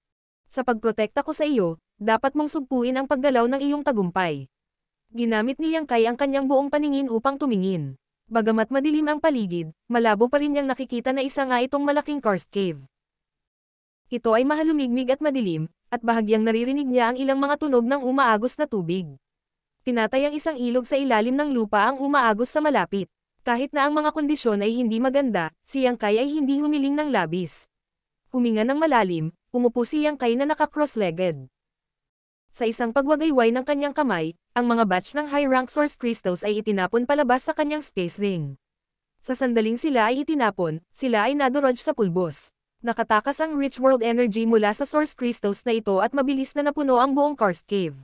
Sa pagprotekta ko sa iyo, dapat mong sugpuin ang paggalaw ng iyong tagumpay. Ginamit ni Yang Kai ang kanyang buong paningin upang tumingin. Bagamat madilim ang paligid, malabo pa rin niyang nakikita na isa nga itong malaking karst cave. Ito ay mahalumigmig at madilim, at bahagyang naririnig niya ang ilang mga tunog ng umaagos na tubig. Tinatayang isang ilog sa ilalim ng lupa ang umaagos sa malapit. Kahit na ang mga kondisyon ay hindi maganda, si Yang Kai ay hindi humiling ng labis. Huminga ng malalim, umupo si Yang Kai na naka-cross-legged. Sa isang pagwagayway ng kanyang kamay, ang mga batch ng high-rank source crystals ay itinapon palabas sa kanyang space ring. Sa sandaling sila ay itinapon, sila ay nadurog sa pulbos. Nakatakas ang rich world energy mula sa source crystals na ito at mabilis na napuno ang buong karst cave.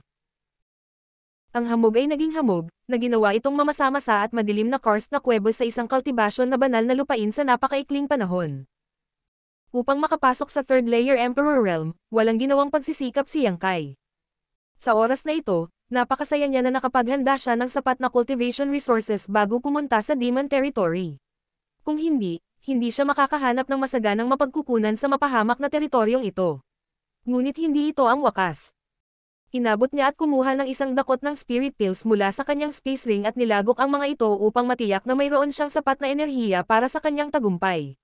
Ang hamog ay naging hamog, na ginawa itong mamasa-masa at madilim na karst na kuwebo sa isang kultibasyon na banal na lupain sa napakaikling panahon. Upang makapasok sa third layer Emperor Realm, walang ginawang pagsisikap si Yang Kai. Sa oras na ito, napakasaya niya na nakapaghanda siya ng sapat na cultivation resources bago pumunta sa Demon Territory. Kung hindi, hindi siya makakahanap ng masaganang mapagkukunan sa mapahamak na teritoryong ito. Ngunit hindi ito ang wakas. Inabot niya at kumuha ng isang dakot ng spirit pills mula sa kanyang space ring at nilagok ang mga ito upang matiyak na mayroon siyang sapat na enerhiya para sa kanyang tagumpay.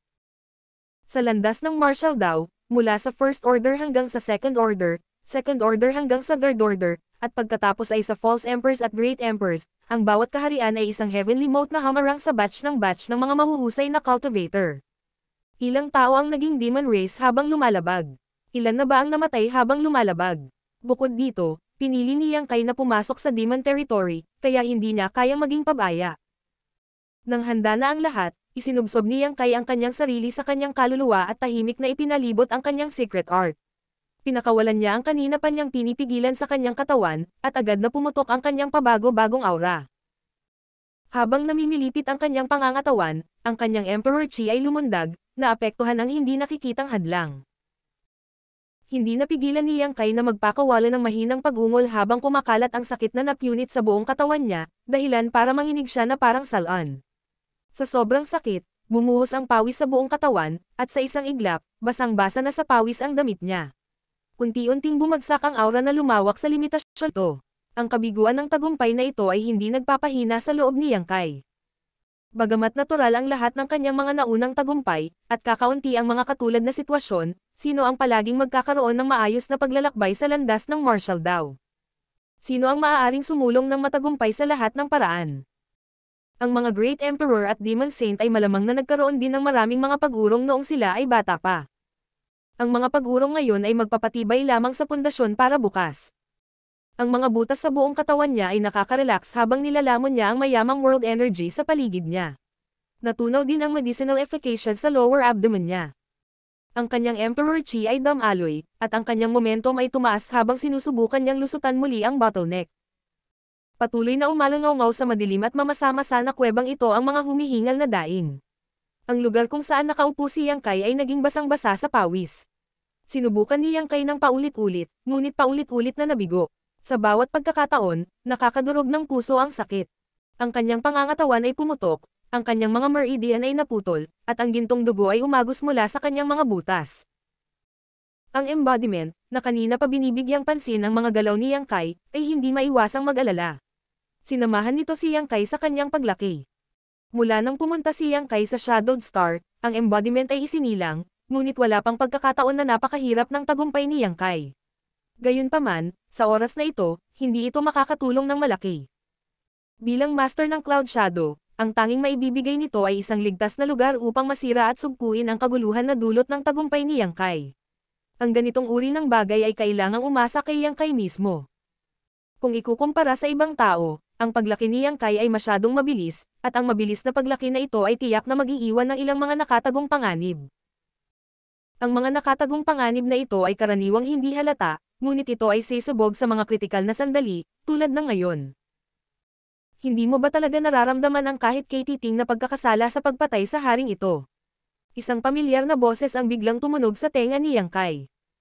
Sa landas ng Martial Dao, mula sa First Order hanggang sa Second Order, Second Order hanggang sa Third Order, at pagkatapos ay sa False Emperors at Great Emperors, ang bawat kaharian ay isang heavenly mote na hamarang sa batch ng batch ng mga mahuhusay na cultivator. Ilang tao ang naging demon race habang lumalabag? Ilan na ba ang namatay habang lumalabag? Bukod dito, pinili ni Yang Kai na pumasok sa Demon Territory, kaya hindi niya kayang maging pabaya. Nang handa na ang lahat, isinubsob ni Yang Kai ang kanyang sarili sa kanyang kaluluwa at tahimik na ipinalibot ang kanyang secret art. Pinakawalan niya ang kanina pa niyang pinipigilan sa kanyang katawan, at agad na pumutok ang kanyang pabago-bagong aura. Habang namimilipit ang kanyang pangangatawan, ang kanyang Emperor Chi ay lumundag, naapektuhan ang hindi nakikitang hadlang. Hindi napigilan ni Yang Kai na magpakawala ng mahinang pag-ungol habang kumakalat ang sakit na napunit sa buong katawan niya, dahilan para manginig siya na parang salan. Sa sobrang sakit, bumuhos ang pawis sa buong katawan, at sa isang iglap, basang-basa na sa pawis ang damit niya. Unti-unting bumagsak ang aura na lumawak sa limitasyon ito. Ang kabiguan ng tagumpay na ito ay hindi nagpapahina sa loob ni Yang Kai. Bagamat natural ang lahat ng kanyang mga naunang tagumpay, at kakaunti ang mga katulad na sitwasyon, sino ang palaging magkakaroon ng maayos na paglalakbay sa landas ng Martial Dao? Sino ang maaaring sumulong ng matagumpay sa lahat ng paraan? Ang mga Great Emperor at Demon Saint ay malamang na nagkaroon din ng maraming mga pag-urong noong sila ay bata pa. Ang mga pag-urong ngayon ay magpapatibay lamang sa pundasyon para bukas. Ang mga butas sa buong katawan niya ay nakaka-relax habang nilalamon niya ang mayamang world energy sa paligid niya. Natunaw din ang medicinal efficacious sa lower abdomen niya. Ang kanyang Emperor Chi ay damaloy, at ang kanyang momentum ay tumaas habang sinusubukan niyang lusutan muli ang bottleneck. Patuloy na umalangaw-ngaw sa madilim at mamasa-masa na kuwebang ito ang mga humihingal na daing. Ang lugar kung saan nakaupo si Yang Kai ay naging basang-basa sa pawis. Sinubukan ni Yang Kai ng paulit-ulit, ngunit paulit-ulit na nabigo. Sa bawat pagkakataon, nakakadurog ng puso ang sakit. Ang kanyang pangangatawan ay pumutok, ang kanyang mga meridian ay naputol, at ang gintong dugo ay umagos mula sa kanyang mga butas. Ang embodiment, na kanina pa binibigyang pansin ang mga galaw ni Yang Kai, ay hindi maiwasang mag-alala. Sinamahan nito si Yang Kai sa kanyang paglaki. Mula nang pumunta si Yang Kai sa Shadowed Star, ang embodiment ay isinilang, ngunit wala pang pagkakataon na napakahirap ng tagumpay ni Yang Kai. Gayunpaman, sa oras na ito, hindi ito makakatulong ng malaki. Bilang master ng Cloud Shadow, ang tanging maibibigay nito ay isang ligtas na lugar upang masira at sugpuin ang kaguluhan na dulot ng tagumpay ni Yang Kai. Ang ganitong uri ng bagay ay kailangang umasa kay Yang Kai mismo. Kung ikukumpara sa ibang tao, ang paglaki ni Yang Kai ay masyadong mabilis, at ang mabilis na paglaki na ito ay tiyak na mag-iiwan ng ilang mga nakatagong panganib. Ang mga nakatagong panganib na ito ay karaniwang hindi halata, ngunit ito ay sisubog sa mga kritikal na sandali, tulad ng ngayon. Hindi mo ba talaga nararamdaman ang kahit katiting na pagkakasala sa pagpatay sa haring ito? Isang pamilyar na boses ang biglang tumunog sa tenga ni Yang Kai.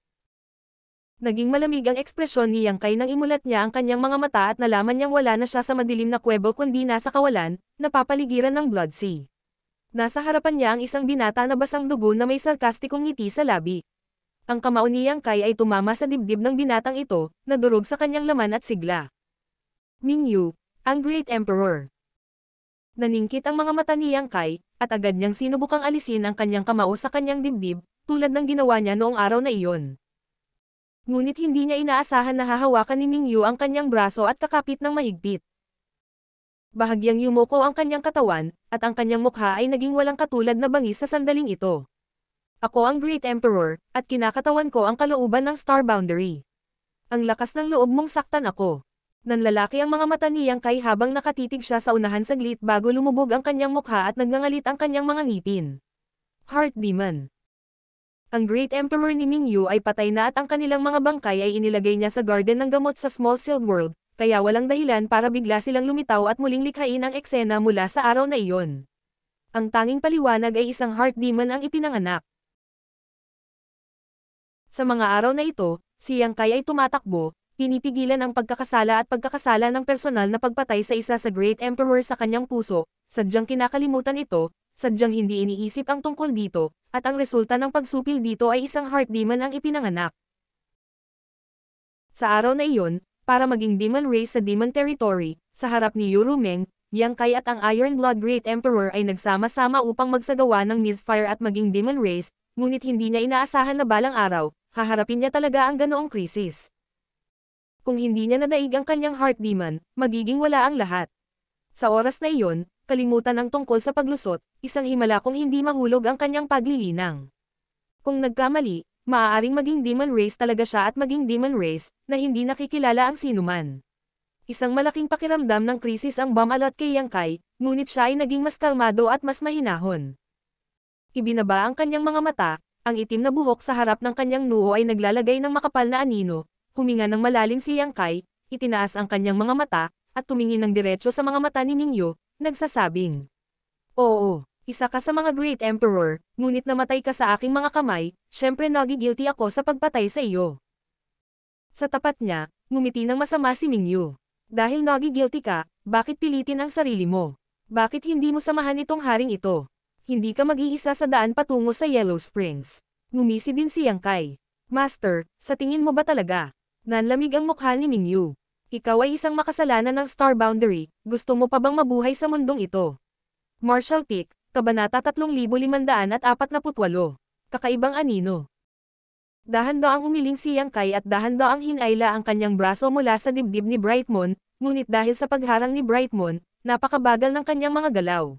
Naging malamig ang ekspresyon ni Yang Kai nang imulat niya ang kanyang mga mata at nalaman niyang wala na siya sa madilim na kuwebo kundi nasa kawalan, napapaligiran ng Blood Sea. Nasa harapan niya ang isang binata na basang dugo na may sarkastikong ngiti sa labi. Ang kamao ni Yang Kai ay tumama sa dibdib ng binatang ito, nadurog sa kanyang laman at sigla. Ming Yu, ang Great Emperor. Naningkit ang mga mata ni Yang Kai, at agad niyang sinubukang alisin ang kanyang kamao sa kanyang dibdib, tulad ng ginawa niya noong araw na iyon. Ngunit hindi niya inaasahan na hahawakan ni Mingyu ang kanyang braso at kakapit ng mahigpit. Bahagyang yumuko ang kanyang katawan, at ang kanyang mukha ay naging walang katulad na bangis sa sandaling ito. Ako ang Great Emperor, at kinakatawan ko ang kalooban ng Star Boundary. Ang lakas ng loob mong saktan ako. Nanlalaki ang mga mata ni Yang Kai habang nakatitig siya sa unahan saglit bago lumubog ang kanyang mukha at nagngangalit ang kanyang mga ngipin. Heart Demon. Ang Great Emperor ni Mingyu ay patay na at ang kanilang mga bangkay ay inilagay niya sa garden ng gamot sa Small Sealed World, kaya walang dahilan para bigla silang lumitaw at muling likhain ang eksena mula sa araw na iyon. Ang tanging paliwanag ay isang Heart Demon ang ipinanganak. Sa mga araw na ito, si Yang Kai ay tumatakbo, pinipigilan ang pagkakasala at pagkakasala ng personal na pagpatay sa isa sa Great Emperor sa kanyang puso, sadyang kinakalimutan ito, sadyang hindi iniisip ang tungkol dito, at ang resulta ng pagsupil dito ay isang Heart Demon ang ipinanganak. Sa araw na iyon, para maging Demon Race sa Demon Territory, sa harap ni Yurumeng, Yang Kai at ang Iron Blood Great Emperor ay nagsama-sama upang magsagawa ng misfire at maging Demon Race, ngunit hindi niya inaasahan na balang araw, haharapin niya talaga ang ganoong krisis. Kung hindi niya nadaig ang kanyang Heart Demon, magiging wala ang lahat. Sa oras na iyon, kalimutan ang tungkol sa paglusot, isang himala kung hindi mahulog ang kanyang paglilinang. Kung nagkamali, maaaring maging Demon Race talaga siya at maging Demon Race, na hindi nakikilala ang sinuman. Isang malaking pakiramdam ng krisis ang bumalot kay Yang Kai, ngunit siya ay naging mas kalmado at mas mahinahon. Ibinaba ang kanyang mga mata, ang itim na buhok sa harap ng kanyang noo ay naglalagay ng makapal na anino. Huminga ng malalim si Yang Kai, itinaas ang kanyang mga mata, at tumingin ng diretso sa mga mata ni Mingyu, nagsasabing, "Oo, isa ka sa mga Great Emperor, ngunit namatay ka sa aking mga kamay, syempre nagigilty ako sa pagpatay sa iyo." Sa tapat niya, ngumiti ng masama si Mingyu. "Dahil nagigilty ka, bakit pilitin ang sarili mo? Bakit hindi mo samahan itong haring ito? Hindi ka mag-iisa sa daan patungo sa Yellow Springs." Ngumisi din si Yang Kai. "Master, sa tingin mo ba talaga?" Nanlamig ang mukha ni Mingyu. "Ikaw ay isang makasalanan ng Star Boundary, gusto mo pa bang mabuhay sa mundong ito?" Martial Peak, Kabanata three thousand five hundred forty-eight. Kakaibang anino. Dahan-daang umiling si Yang Kai at dahan-daang hinayla ang kanyang braso mula sa dibdib ni Brightmon, ngunit dahil sa pagharang ni Brightmon, napakabagal ng kanyang mga galaw.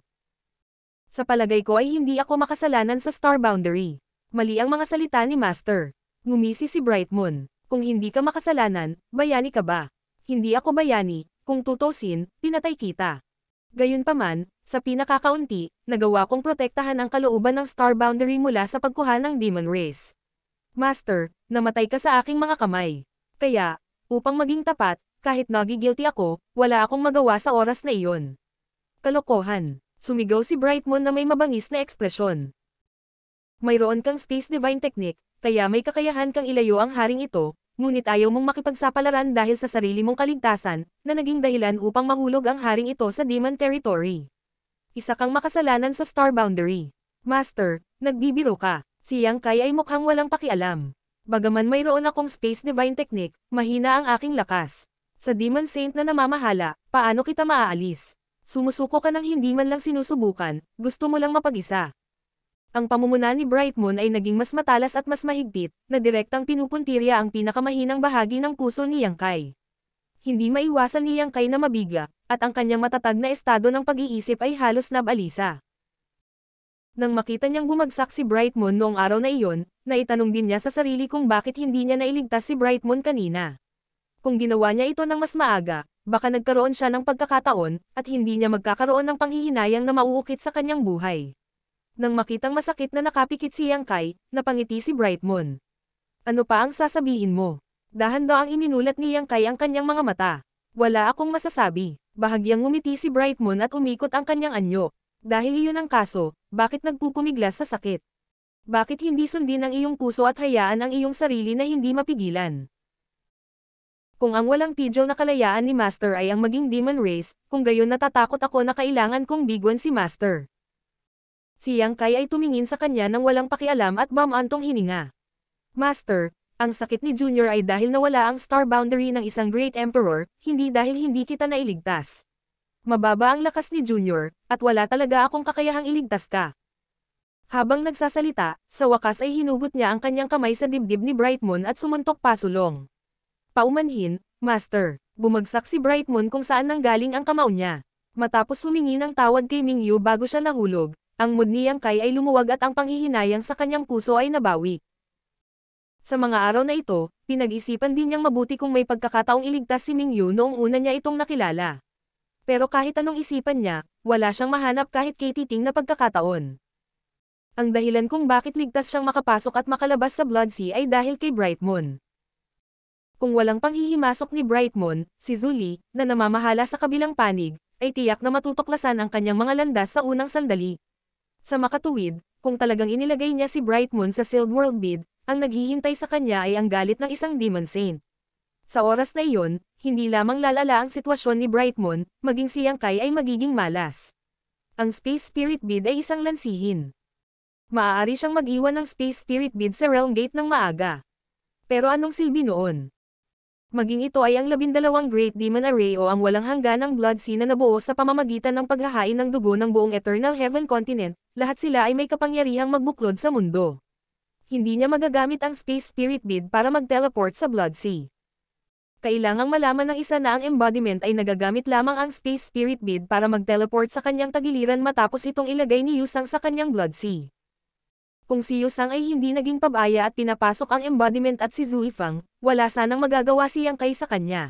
"Sa palagay ko ay hindi ako makasalanan sa Star Boundary. Mali ang mga salita ni Master." Ngumisi si Brightmon. "Kung hindi ka makasalanan, bayani ka ba? Hindi ako bayani, kung tutusin, pinatay kita. Gayunpaman, sa pinakakaunti, nagawa kong protektahan ang kalooban ng Star Boundary mula sa pagkuha ng Demon Race. Master, namatay ka sa aking mga kamay. Kaya, upang maging tapat, kahit nagigilty ako, wala akong magawa sa oras na iyon." "Kalokohan," sumigaw si Brightmon na may mabangis na ekspresyon. "Mayroon kang Space Divine Technique, kaya may kakayahan kang ilayo ang haring ito, ngunit ayaw mong makipagsapalaran dahil sa sarili mong kaligtasan, na naging dahilan upang mahulog ang haring ito sa Demon Territory. Isa kang makasalanan sa Star Boundary. Master, nagbibiro ka." Si Yang Kai ay mukhang walang pakialam. "Bagaman mayroon akong Space Divine Technique, mahina ang aking lakas. Sa Demon Saint na namamahala, paano kita maaalis? Sumusuko ka ng hindi man lang sinusubukan, gusto mo lang mapag-isa." Ang pamumuna ni Brightmon ay naging mas matalas at mas mahigpit, na direktang pinupuntirya ang pinakamahinang bahagi ng puso ni Yang Kai. Hindi maiwasan ni Yang Kai na mabigla, at ang kanyang matatag na estado ng pag-iisip ay halos nabalisa. Nang makita niyang bumagsak si Brightmon noong araw na iyon, naitanong din niya sa sarili kung bakit hindi niya nailigtas si Brightmon kanina. Kung ginawa niya ito ng mas maaga, baka nagkaroon siya ng pagkakataon, at hindi niya magkakaroon ng panghihinayang na mauukit sa kanyang buhay. Nang makitang masakit na nakapikit si Yang Kai, napangiti si Brightmon. "Ano pa ang sasabihin mo?" Dahan-daang iminulat ni Yang Kai ang kanyang mga mata. "Wala akong masasabi." Bahagyang ngumiti si Brightmon at umikot ang kanyang anyo. "Dahil iyon ang kaso, bakit nagpupumiglas sa sakit? Bakit hindi sundin ang iyong puso at hayaan ang iyong sarili na hindi mapigilan? Kung ang walang pidyo na kalayaan ni Master ay ang maging Demon Race, kung gayon natatakot ako na kailangan kong bigwan si Master." Si Yang Kai ay tumingin sa kanya nang walang pakialam at bumantong hininga. "Master, ang sakit ni Junior ay dahil nawala ang Star Boundary ng isang Great Emperor, hindi dahil hindi kita nailigtas." Mababa ang lakas ni Junior, at wala talaga akong kakayahang iligtas ka. Habang nagsasalita, sa wakas ay hinugot niya ang kanyang kamay sa dibdib ni Brightmoon at sumuntok pasulong. Paumanhin, Master. Bumagsak si Brightmoon kung saan nanggaling ang kamao niya. Matapos humingi ng tawad kay Mingyu bago siya nahulog, ang mood ni Yang Kai ay lumuwag at ang panghihinayang sa kanyang puso ay nabawi. Sa mga araw na ito, pinag-isipan din niyang mabuti kung may pagkakataong iligtas si Mingyu noong una niya itong nakilala. Pero kahit anong isipan niya, wala siyang mahanap kahit kay Titing na pagkakataon. Ang dahilan kung bakit ligtas siyang makapasok at makalabas sa Blood Sea ay dahil kay Brightmoon. Kung walang panghihimasok ni Brightmoon, si Zuli, na namamahala sa kabilang panig, ay tiyak na matutuklasan ang kanyang mga landas sa unang sandali. Sa makatuwid, kung talagang inilagay niya si Brightmoon sa Sealed World Bid, ang naghihintay sa kanya ay ang galit ng isang Demon Saint. Sa oras na iyon, hindi lamang lalala ang sitwasyon ni Brightmoon, maging si Yang Kai ay magiging malas. Ang Space Spirit Bid ay isang lansihin. Maaari siyang mag-iwan ng Space Spirit Bid sa Realm Gate ng maaga. Pero anong silbi noon? Maging ito ay ang labindalawang Great Demon Array o ang walang hangganang Blood Sea na nabuo sa pamamagitan ng paghahain ng dugo ng buong Eternal Heaven Continent, lahat sila ay may kapangyarihang magbuklod sa mundo. Hindi niya magagamit ang Space Spirit Bid para mag-teleport sa Blood Sea. Kailangang malaman ng isa na ang embodiment ay nagagamit lamang ang Space Spirit Bid para mag-teleport sa kanyang tagiliran matapos itong ilagay ni Yusang sa kanyang Blood Sea. Kung si Yusang ay hindi naging pabaya at pinapasok ang embodiment at si Zuifang, wala sanang magagawa si Yang Kai sa kanya.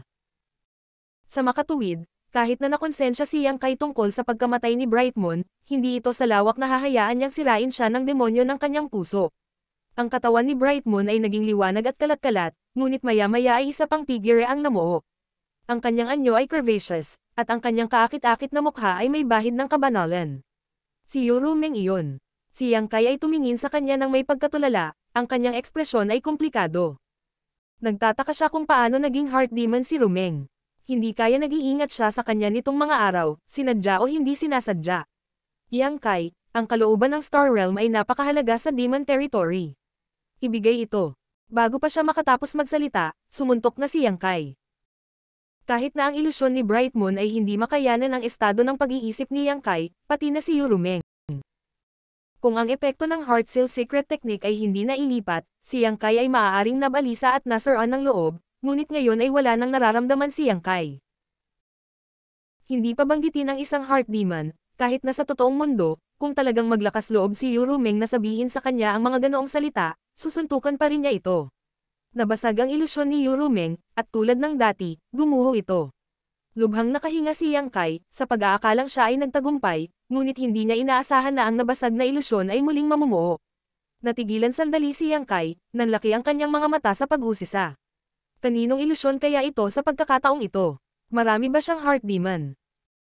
Sa makatuwid, kahit na nakonsensya si Yang Kai tungkol sa pagkamatay ni Brightmoon, hindi ito sa lawak na hahayaan niyang sirain siya ng demonyo ng kanyang puso. Ang katawan ni Brightmoon ay naging liwanag at kalat-kalat, ngunit maya-maya ay isa pang figure ang namuo. Ang kanyang anyo ay curvaceous, at ang kanyang kaakit-akit na mukha ay may bahid ng kabanalan. Si Yurumeng iyon. Si Yang Kai ay tumingin sa kanya ng may pagkatulala, ang kanyang ekspresyon ay komplikado. Nagtataka siya kung paano naging heart demon si Rumeng. Hindi kaya nag-iingat siya sa kanya nitong mga araw, sinadya o hindi sinasadya. Yang Kai, ang kalooban ng Star Realm ay napakahalaga sa Demon Territory. Ibigay ito. Bago pa siya makatapos magsalita, sumuntok na si Yang Kai. Kahit na ang ilusyon ni Brightmoon ay hindi makayanan ang estado ng pag-iisip ni Yang Kai, pati na si Yurumeng. Kung ang epekto ng Heart Seal Secret Technique ay hindi nailipat, si Yang Kai ay maaaring nabalisa at nasaruan ng loob, ngunit ngayon ay wala nang nararamdaman si Yang Kai. Hindi pa banggitin ang isang Heart Demon, kahit na sa totoong mundo, kung talagang maglakas loob si Yurumeng na sabihin sa kanya ang mga ganoong salita, susuntukan pa rin niya ito. Nabasag ang ilusyon ni Yurumeng, at tulad ng dati, gumuho ito. Lubhang nakahinga si Yang Kai, sa pag-aakalang siya ay nagtagumpay, ngunit hindi niya inaasahan na ang nabasag na ilusyon ay muling mamumuo. Natigilan sandali si Yang Kai, nanlaki ang kanyang mga mata sa pag-usisa. Kaninong ilusyon kaya ito sa pagkakataong ito? Marami ba siyang heart demon?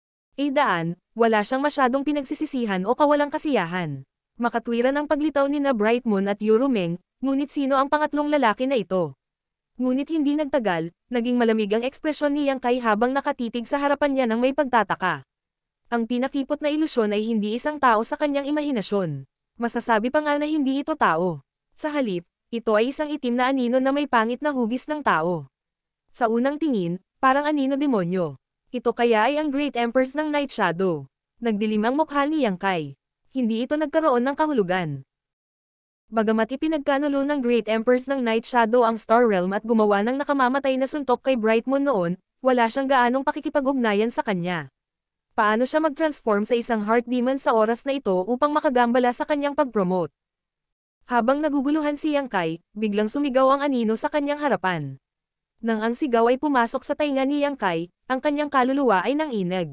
Eh daan, wala siyang masyadong pinagsisisihan o kawalang kasiyahan. Makatwiran ang paglitaw ni na Brightmoon at Yurumeng, ngunit sino ang pangatlong lalaki na ito? Ngunit hindi nagtagal, naging malamig ang ekspresyon ni Yang Kai habang nakatitig sa harapan niya ng may pagtataka. Ang pinakipot na ilusyon ay hindi isang tao sa kanyang imahinasyon. Masasabi pa nga na hindi ito tao. Sa halip, ito ay isang itim na anino na may pangit na hugis ng tao. Sa unang tingin, parang anino demonyo. Ito kaya ay ang Great Empress ng Night Shadow. Nagdilim ang mukha ni Yang Kai. Hindi ito nagkaroon ng kahulugan. Bagamat ipinagkanulo ng Great Empress ng Night Shadow ang Star Realm at gumawa ng nakamamatay na suntok kay Brightmoon noon, wala siyang gaanong pakikipag-ugnayan sa kanya. Paano siya mag-transform sa isang heart demon sa oras na ito upang makagambala sa kanyang pag-promote? Habang naguguluhan si Yang Kai, biglang sumigaw ang anino sa kanyang harapan. Nang ang sigaw ay pumasok sa tainga ni Yang Kai, ang kanyang kaluluwa ay nanginag.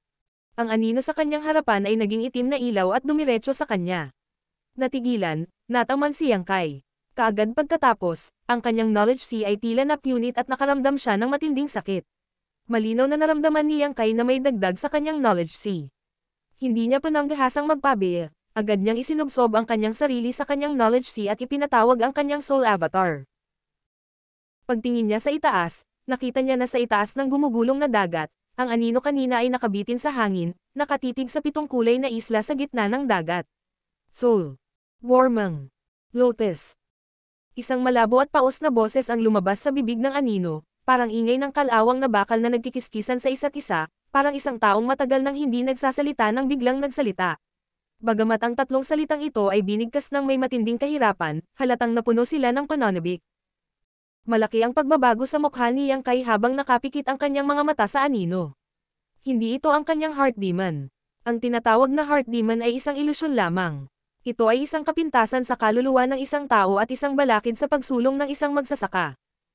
Ang anino sa kanyang harapan ay naging itim na ilaw at dumiretso sa kanya. Natigilan, nataman si Yang Kai. Kaagad pagkatapos, ang kanyang knowledge sea ay tila napunit at nakaramdam siya ng matinding sakit. Malinaw na naramdaman ni Yang Kai na may dagdag sa kanyang knowledge sea. Hindi niya pananggahasang magpabe, agad niyang isinubsob ang kanyang sarili sa kanyang knowledge sea at ipinatawag ang kanyang soul avatar. Pagtingin niya sa itaas, nakita niya na sa itaas ng gumugulong na dagat, ang anino kanina ay nakabitin sa hangin, nakatitig sa pitong kulay na isla sa gitna ng dagat. Soul. Warmang. Lotus. Isang malabo at paos na boses ang lumabas sa bibig ng anino, parang ingay ng kalawang na bakal na nagkikiskisan sa isa't isa, parang isang taong matagal nang hindi nagsasalita nang biglang nagsalita. Bagamat ang tatlong salitang ito ay binigkas ng may matinding kahirapan, halatang napuno sila ng pananabik. Malaki ang pagbabago sa mukha ni Yang Kai habang nakapikit ang kanyang mga mata sa anino. Hindi ito ang kanyang heart demon. Ang tinatawag na heart demon ay isang ilusyon lamang. Ito ay isang kapintasan sa kaluluwa ng isang tao at isang balakid sa pagsulong ng isang magsasaka.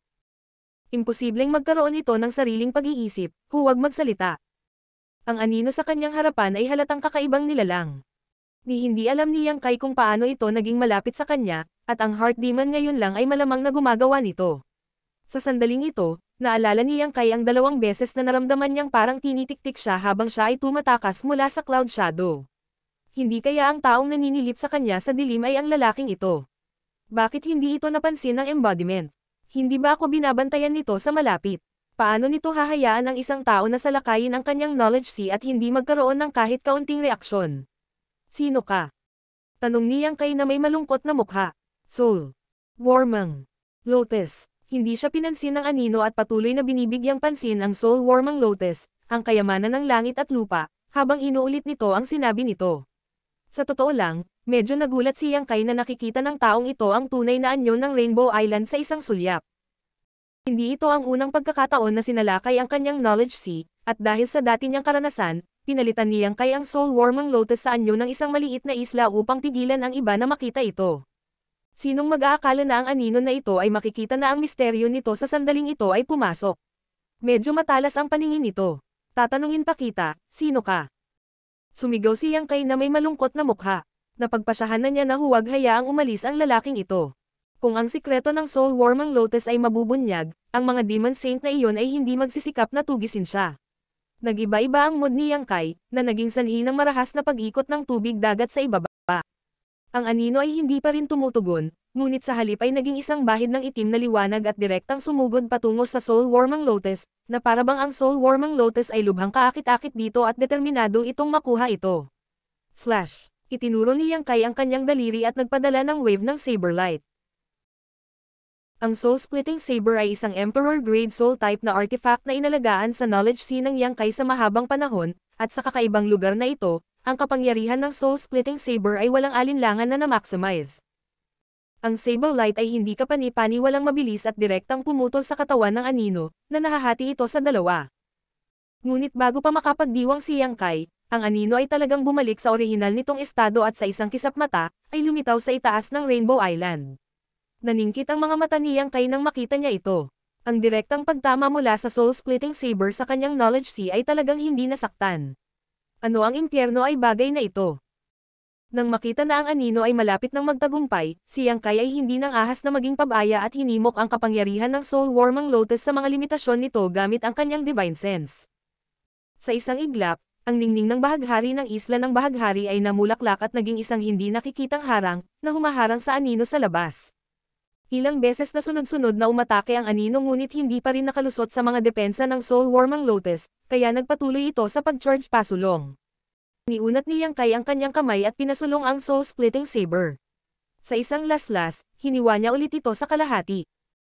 Imposibleng magkaroon ito ng sariling pag-iisip, huwag magsalita. Ang anino sa kanyang harapan ay halatang kakaibang nilalang. Ni hindi alam ni Yang Kai kung paano ito naging malapit sa kanya, at ang heart demon ngayon lang ay malamang na gumagawa nito. Sa sandaling ito, naalala ni Yang Kai ang dalawang beses na naramdaman niyang parang tinitik-tik siya habang siya ay tumatakas mula sa cloud shadow. Hindi kaya ang taong naninilip sa kanya sa dilim ay ang lalaking ito? Bakit hindi ito napansin ng embodiment? Hindi ba ako binabantayan nito sa malapit? Paano nito hahayaan ang isang tao na salakayin ang kanyang knowledge sea at hindi magkaroon ng kahit kaunting reaksyon? Sino ka? Tanong ni Yang Kai na may malungkot na mukha. Soul. Warmang. Lotus. Hindi siya pinansin ng anino at patuloy na binibigyang pansin ang Soul Warmang Lotus, ang kayamanan ng langit at lupa, habang inuulit nito ang sinabi nito. Sa totoo lang, medyo nagulat si Yang Kai na nakikita ng taong ito ang tunay na anyo ng Rainbow Island sa isang sulyap. Hindi ito ang unang pagkakataon na sinalakay ang kanyang knowledge sea, at dahil sa dati niyang karanasan, pinalitan ni Yang Kai ang Soul Warmang Lotus sa anyo ng isang maliit na isla upang pigilan ang iba na makita ito. Sinong mag-aakala na ang anino na ito ay makikita na ang misteryo nito sa sandaling ito ay pumasok? Medyo matalas ang paningin nito. Tatanungin pa kita, sino ka? Sumigaw si Yang Kai na may malungkot na mukha. Napagpasyahan na niya na huwag hayaang umalis ang lalaking ito. Kung ang sikreto ng Soul Warmang Lotus ay mabubunyag, ang mga Demon Saint na iyon ay hindi magsisikap na tugisin siya. Nag-iba-iba ang mood ni Yang Kai, na naging sanhi ng marahas na pag-ikot ng tubig dagat sa ibaba. Ang anino ay hindi pa rin tumutugon, ngunit sa halip ay naging isang bahid ng itim na liwanag at direktang sumugod patungo sa Soul Warmang Lotus, na parabang ang Soul Warmang Lotus ay lubhang kaakit-akit dito at determinado itong makuha ito. Slash. Itinuro ni Yang Kai ang kanyang daliri at nagpadala ng wave ng saber light. Ang Soul-Splitting Saber ay isang Emperor-grade Soul type na artifact na inalagaan sa knowledge sea ng Yang Kai sa mahabang panahon, at sa kakaibang lugar na ito, ang kapangyarihan ng Soul-Splitting Saber ay walang alinlangan na na-maximize. Ang Saber Light ay hindi kapani-pani walang mabilis at direktang pumutol sa katawan ng anino, na nahahati ito sa dalawa. Ngunit bago pa makapagdiwang si Yang Kai, ang anino ay talagang bumalik sa orihinal nitong estado at sa isang kisap mata, ay lumitaw sa itaas ng Rainbow Island. Naningkit ang mga mata ni Yang Kai nang makita niya ito. Ang direktang pagtama mula sa Soul-Splitting Saber sa kanyang knowledge sea ay talagang hindi nasaktan. Ano ang impyerno ay bagay na ito? Nang makita na ang anino ay malapit ng magtagumpay, si Yang Kai ay hindi nang ahas na maging pabaya at hinimok ang kapangyarihan ng Soul Warmang Lotus sa mga limitasyon nito gamit ang kanyang Divine Sense. Sa isang iglap, ang ningning ng bahaghari ng isla ng bahaghari ay namulaklak at naging isang hindi nakikitang harang, na humaharang sa anino sa labas. Ilang beses na sunod-sunod na umatake ang anino ngunit hindi pa rin nakalusot sa mga depensa ng Soul Warmang Lotus, kaya nagpatuloy ito sa pag-charge pasulong. Niunat ni Yang Kai ang kanyang kamay at pinasulong ang Soul-Splitting Saber. Sa isang laslas, hiniwa niya ulit ito sa kalahati.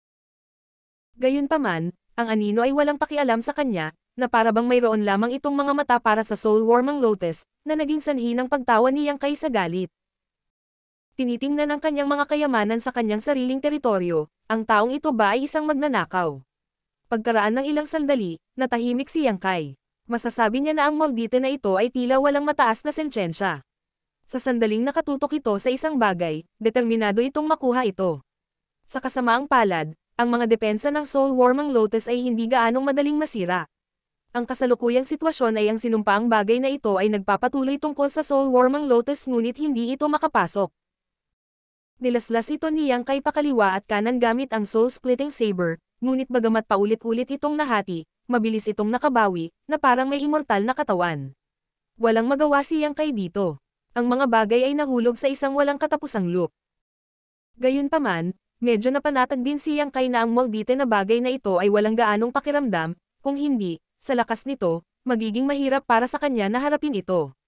Gayunpaman, ang anino ay walang pakialam sa kanya, na parabang mayroon lamang itong mga mata para sa Soul Warmang Lotus, na naging sanhi ng pagtawa ni Yang Kai sa galit. Tinitingnan ang kanyang mga kayamanan sa kanyang sariling teritoryo, ang taong ito ba ay isang magnanakaw? Pagkaraan ng ilang sandali, natahimik si Yang Kai. Masasabi niya na ang Maldite na ito ay tila walang mataas na sensyensya. Sa sandaling nakatutok ito sa isang bagay, determinado itong makuha ito. Sa kasamaang palad, ang mga depensa ng Soul Warmang Lotus ay hindi gaanong madaling masira. Ang kasalukuyang sitwasyon ay ang sinumpaang bagay na ito ay nagpapatuloy tungkol sa Soul Warmang Lotus ngunit hindi ito makapasok. Nilaslas ito ni Yang Kai pakaliwa at kanan gamit ang Soul-Splitting Saber, ngunit bagamat paulit-ulit itong nahati, mabilis itong nakabawi, na parang may immortal na katawan. Walang magawa si Yang Kai dito. Ang mga bagay ay nahulog sa isang walang katapusang loop. Gayunpaman, medyo napanatag din si Yang Kai na ang Maldite na bagay na ito ay walang gaanong pakiramdam, kung hindi, sa lakas nito, magiging mahirap para sa kanya na harapin ito.